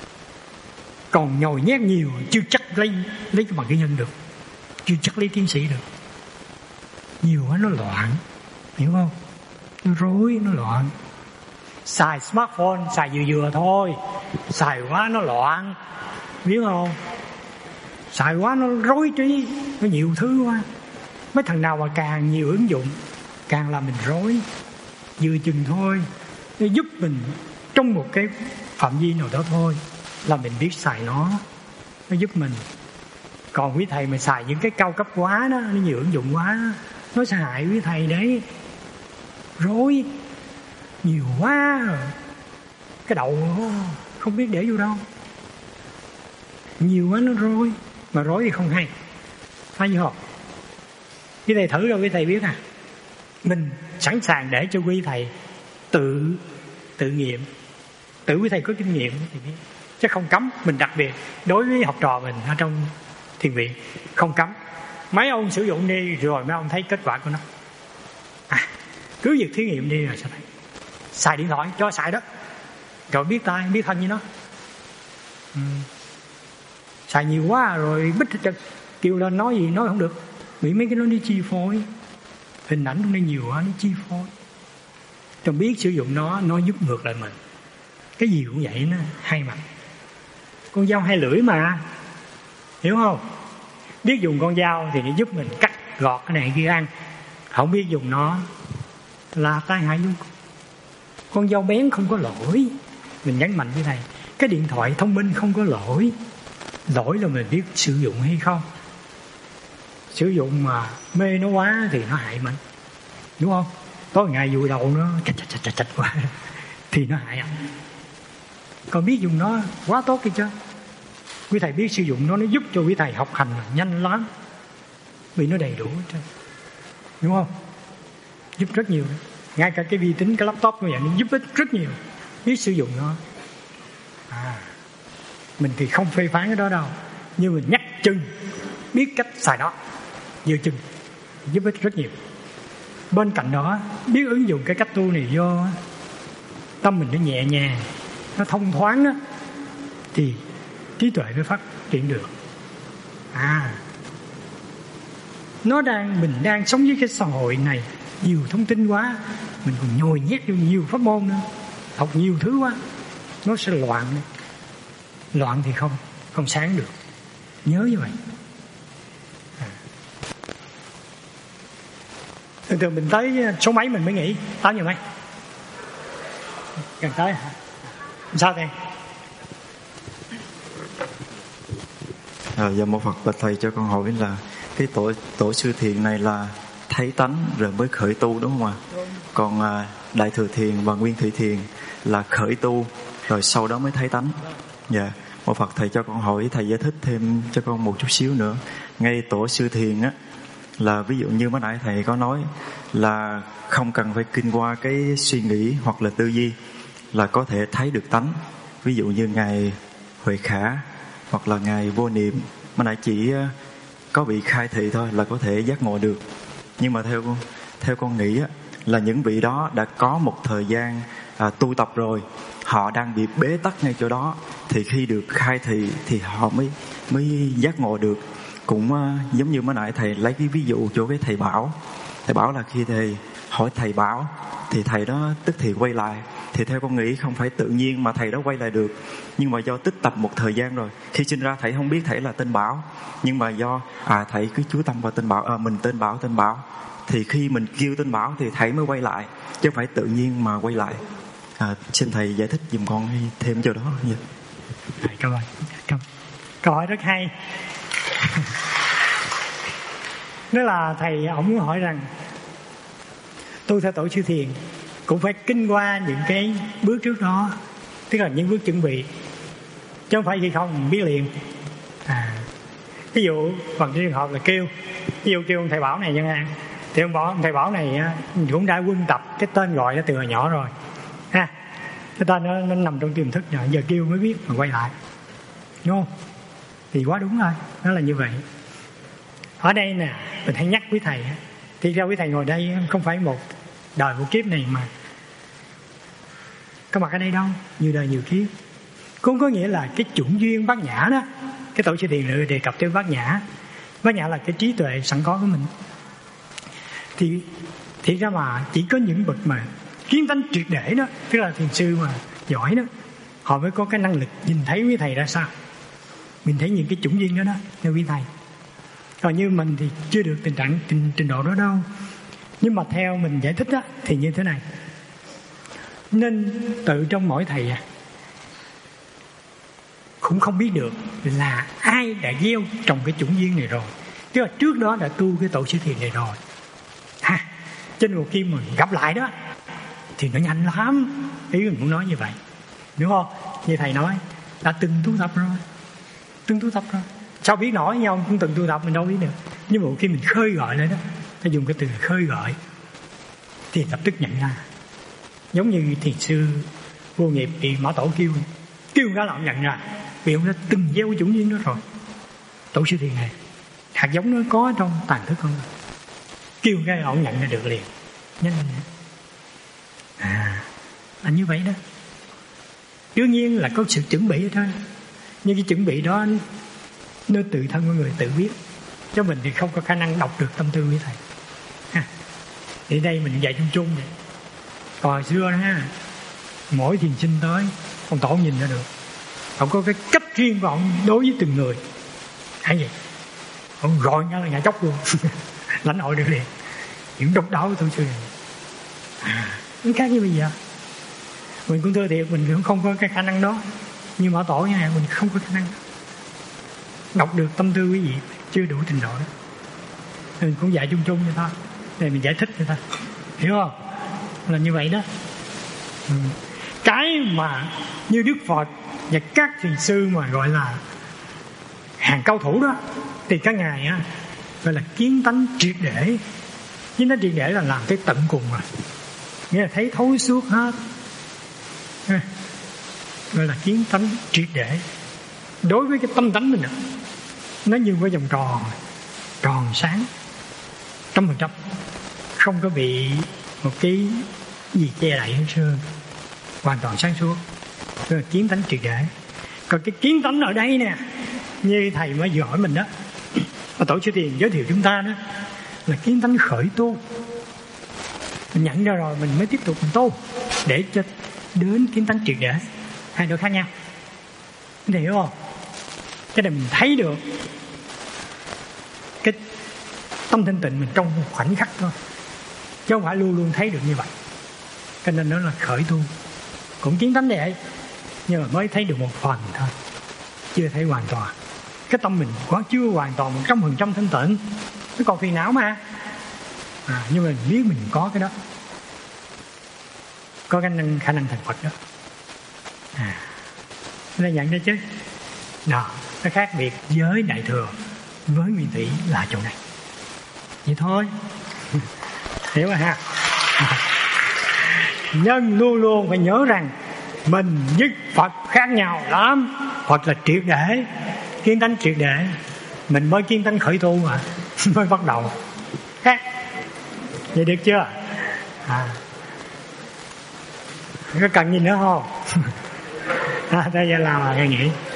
Còn nhồi nhét nhiều chưa chắc lấy lấy cái bằng cử nhân được, chưa chắc lấy tiến sĩ được. Nhiều quá nó loạn, hiểu không? Nó rối, nó loạn. Xài smartphone xài vừa vừa thôi, xài quá nó loạn, biết không? Xài quá nó rối trí, nó nhiều thứ quá. Mấy thằng nào mà càng nhiều ứng dụng càng làm mình rối. Vừa chừng thôi, nó giúp mình trong một cái phạm vi nào đó thôi, là mình biết xài nó, nó giúp mình. Còn quý thầy mà xài những cái cao cấp quá đó, nó nhiều ứng dụng quá, nó sẽ hại quý thầy đấy. Rối nhiều quá rồi, cái đầu không biết để vô đâu. Nhiều quá nó rối, mà rối thì không hay, phải không? Quý thầy thử rồi quý thầy biết à. Mình sẵn sàng để cho quý thầy tự tự nghiệm, tự quý thầy có kinh nghiệm thì biết, chứ không cấm. Mình đặc biệt đối với học trò mình ở trong thiền viện không cấm. Mấy ông sử dụng đi rồi mấy ông thấy kết quả của nó, à, cứ việc thí nghiệm đi rồi sẽ thấy. Xài điện thoại cho xài đó, rồi biết tay biết thân như nó. Ừ. Xài nhiều quá rồi bích hết, kêu lên nói gì nói không được, bị mấy cái nó đi chi phối. Hình ảnh trong đây nhiều quá nó chi phối. Trong biết sử dụng nó, nó giúp ngược lại mình. Cái gì cũng vậy, nó hai mặt. Con dao hai lưỡi mà, hiểu không? Biết dùng con dao thì nó giúp mình cắt gọt cái này kia ăn. Không biết dùng nó là tai hại vô cùng. Con dao bén không có lỗi, mình nhấn mạnh với thầy. Cái điện thoại thông minh không có lỗi, lỗi là mình biết sử dụng hay không. Sử dụng mà mê nó quá thì nó hại mình, đúng không? Có ngày vùi đầu nó chạch chạch chạch chạch quá thì nó hại anh. Còn biết dùng nó quá tốt kia chứ. Quý thầy biết sử dụng nó, nó giúp cho quý thầy học hành nhanh lắm, vì nó đầy đủ hết trơn, đúng không? Giúp rất nhiều đó. Ngay cả cái vi tính, cái laptop như vậy, nó giúp ích rất nhiều. Biết sử dụng nó. À, mình thì không phê phán cái đó đâu, nhưng mình nhắc chừng biết cách xài nó, vừa chừng giúp ích rất nhiều. Bên cạnh đó, biết ứng dụng cái cách tu này vô tâm mình nó nhẹ nhàng, nó thông thoáng đó, thì trí tuệ mới phát triển được. À, nó đang mình đang sống với cái xã hội này nhiều thông tin quá, mình còn nhồi nhét vô nhiều pháp môn nữa, học nhiều thứ quá, nó sẽ loạn. Loạn thì không không sáng được. Nhớ như vậy. À. Thường thường mình tới số mấy mình mới nghỉ? Tám giờ mấy? Gần tới hả? Sao thầy?
À, dạ mô Phật, bạch thầy cho con hỏi là cái tổ tổ sư thiền này là thấy tánh rồi mới khởi tu đúng không ạ? Đúng. Còn à, đại thừa thiền và nguyên thủy thiền là khởi tu rồi sau đó mới thấy tánh. Dạ, mô Phật, thầy cho con hỏi, thầy giải thích thêm cho con một chút xíu nữa. Ngay tổ sư thiền á, là ví dụ như mới nãy thầy có nói là không cần phải kinh qua cái suy nghĩ hoặc là tư duy là có thể thấy được tánh. Ví dụ như ngài Huệ Khả hoặc là ngài Vô Niệm, mới nãy chỉ có bị khai thị thôi là có thể giác ngộ được. Nhưng mà theo theo con nghĩ á, là những vị đó đã có một thời gian à, tu tập rồi, họ đang bị bế tắc ngay chỗ đó, thì khi được khai thị thì họ mới mới giác ngộ được. Cũng uh, giống như mới nãy thầy lấy cái ví dụ cho cái thầy Bảo. Thầy Bảo là khi thầy hỏi thầy Bảo thì thầy đó tức thì quay lại. Thì theo con nghĩ không phải tự nhiên mà thầy đó quay lại được, nhưng mà do tích tập một thời gian rồi. Khi sinh ra thầy không biết thầy là tên Bảo, nhưng mà do à thầy cứ chú tâm vào tên Bảo, à, mình tên Bảo tên Bảo, thì khi mình kêu tên Bảo thì thầy mới quay lại, chứ không phải tự nhiên mà quay lại. À, xin thầy giải thích giùm con thêm cho đó. Dạ.
Cảm ơn. Cảm. Câu hỏi rất hay. Đó là thầy ổng muốn hỏi rằng tu theo tổ sư thiền cũng phải kinh qua những cái bước trước đó, tức là những bước chuẩn bị, chứ không phải gì không mình biết liền. À, ví dụ phần trường hợp là kêu, ví dụ kêu ông thầy Bảo này chẳng hạn, thì ông, bảo, ông thầy Bảo này cũng đã quân tập cái tên gọi nó từ hồi nhỏ rồi ha, cái tên nó, nó nằm trong tiềm thức rồi, giờ kêu mới biết mà quay lại, đúng không? Thì quá đúng rồi, nó là như vậy. Ở đây nè, mình hãy nhắc quý thầy, thì ra quý thầy ngồi đây không phải một đời một kiếp này mà có mặt ở đây đâu, nhiều đời nhiều kiếp. Cũng có nghĩa là cái chủng duyên bát nhã đó, cái tổ sư thiền lựa đề cập tới bát nhã. Bát nhã là cái trí tuệ sẵn có của mình. Thì thì ra mà chỉ có những bậc mà kiến tánh triệt để đó, tức là thiền sư mà giỏi đó, họ mới có cái năng lực nhìn thấy quý thầy ra sao, mình thấy những cái chủng duyên đó đó theo quý thầy. Còn như mình thì chưa được tình trạng trình, trình độ đó đâu. Nhưng mà theo mình giải thích đó, thì như thế này, nên tự trong mỗi thầy à, cũng không biết được là ai đã gieo trồng cái chủng duyên này rồi, tức là trước đó đã tu cái tổ sư thiền này rồi ha. Trên một khi mình gặp lại đó thì nó nhanh lắm, ý mình cũng nói như vậy, đúng không? Như thầy nói đã từng tu tập rồi, từng tu tập rồi, sao biết nổi nhau, cũng từng tu tập mình đâu biết được. Nhưng mà khi mình khơi gọi lên đó, ta dùng cái từ khơi gọi thì lập tức nhận ra. Giống như thiền sư Vô Nghiệp bị Mã Tổ kêu, kêu ra là ông nhận ra, vì ông đã từng gieo cái chủng duyên đó rồi. Tổ sư thiền này hạt giống nó có trong tàn thức không, kêu cái ông nhận ra được liền, nhanh nhanh. À, là như vậy đó. Đương nhiên là có sự chuẩn bị thôi, nhưng cái chuẩn bị đó nó tự thân của người tự biết, cho mình thì không có khả năng đọc được tâm tư của thầy ha. Thì đây mình dạy chung chung vậy. Còn hồi xưa đó ha, mỗi thiền sinh tới ông tổ nhìn ra được, ông có cái cách riêng của ông đối với từng người. Hãy vậy, ông gọi ra là nhà chốc luôn lãnh hội được liền những độc đáo của tổ sư này. À, nó khác như bây giờ. Mình cũng thưa thiệt, mình cũng không có cái khả năng đó, nhưng mà tổ như này mình không có khả năng đọc được tâm tư quý vị, chưa đủ trình độ đó. Mình cũng dạy chung chung cho thôi, để mình giải thích cho thôi, hiểu không? Là như vậy đó. Ừ. Cái mà như Đức Phật và các thiền sư mà gọi là hàng cao thủ đó, thì các ngài á gọi là kiến tánh triệt để. Kiến tánh triệt để là làm tới tận cùng rồi, nghĩa là thấy thấu suốt hết, gọi là kiến tánh triệt để. Đối với cái tâm tánh mình đó, nó như cái vòng tròn, tròn sáng trăm phần trăm, không có bị một cái gì che đậy hết trơn, hoàn toàn sáng suốt. Đó là kiến tánh triệt để. Còn cái kiến tánh ở đây nè, như thầy mới vừa hỏi mình đó, và tổ sư Thiền giới thiệu chúng ta đó, là kiến tánh khởi tu. Mình nhận ra rồi mình mới tiếp tục mình tu để cho đến kiến tánh triệt để. Hai điều khác nhau, mình hiểu không? Cái này mình thấy được cái tâm thanh tịnh mình trong một khoảnh khắc thôi, chứ không phải luôn luôn thấy được như vậy. Cho nên nó là khởi tu, cũng kiến tánh vậy, nhưng mà mới thấy được một phần thôi, chưa thấy hoàn toàn. Cái tâm mình quá chưa hoàn toàn một trăm phần trăm thanh tịnh, nó còn phiền não mà. À, nhưng mà mình biết mình có cái đó, có khả năng, khả năng thành Phật đó. À, nó nhận ra chứ. Đó, nó khác biệt với Đại Thừa với Nguyên Thủy là chỗ này. Vậy thôi. Hiểu rồi ha. Nhân luôn luôn phải nhớ rằng mình với Phật khác nhau lắm. Phật là triệt để, kiến tánh triệt để, mình mới kiến tánh khởi tu mà mới bắt đầu khác. Vậy được chưa? À, có cần gì nữa không? À, đây là làm là nghĩ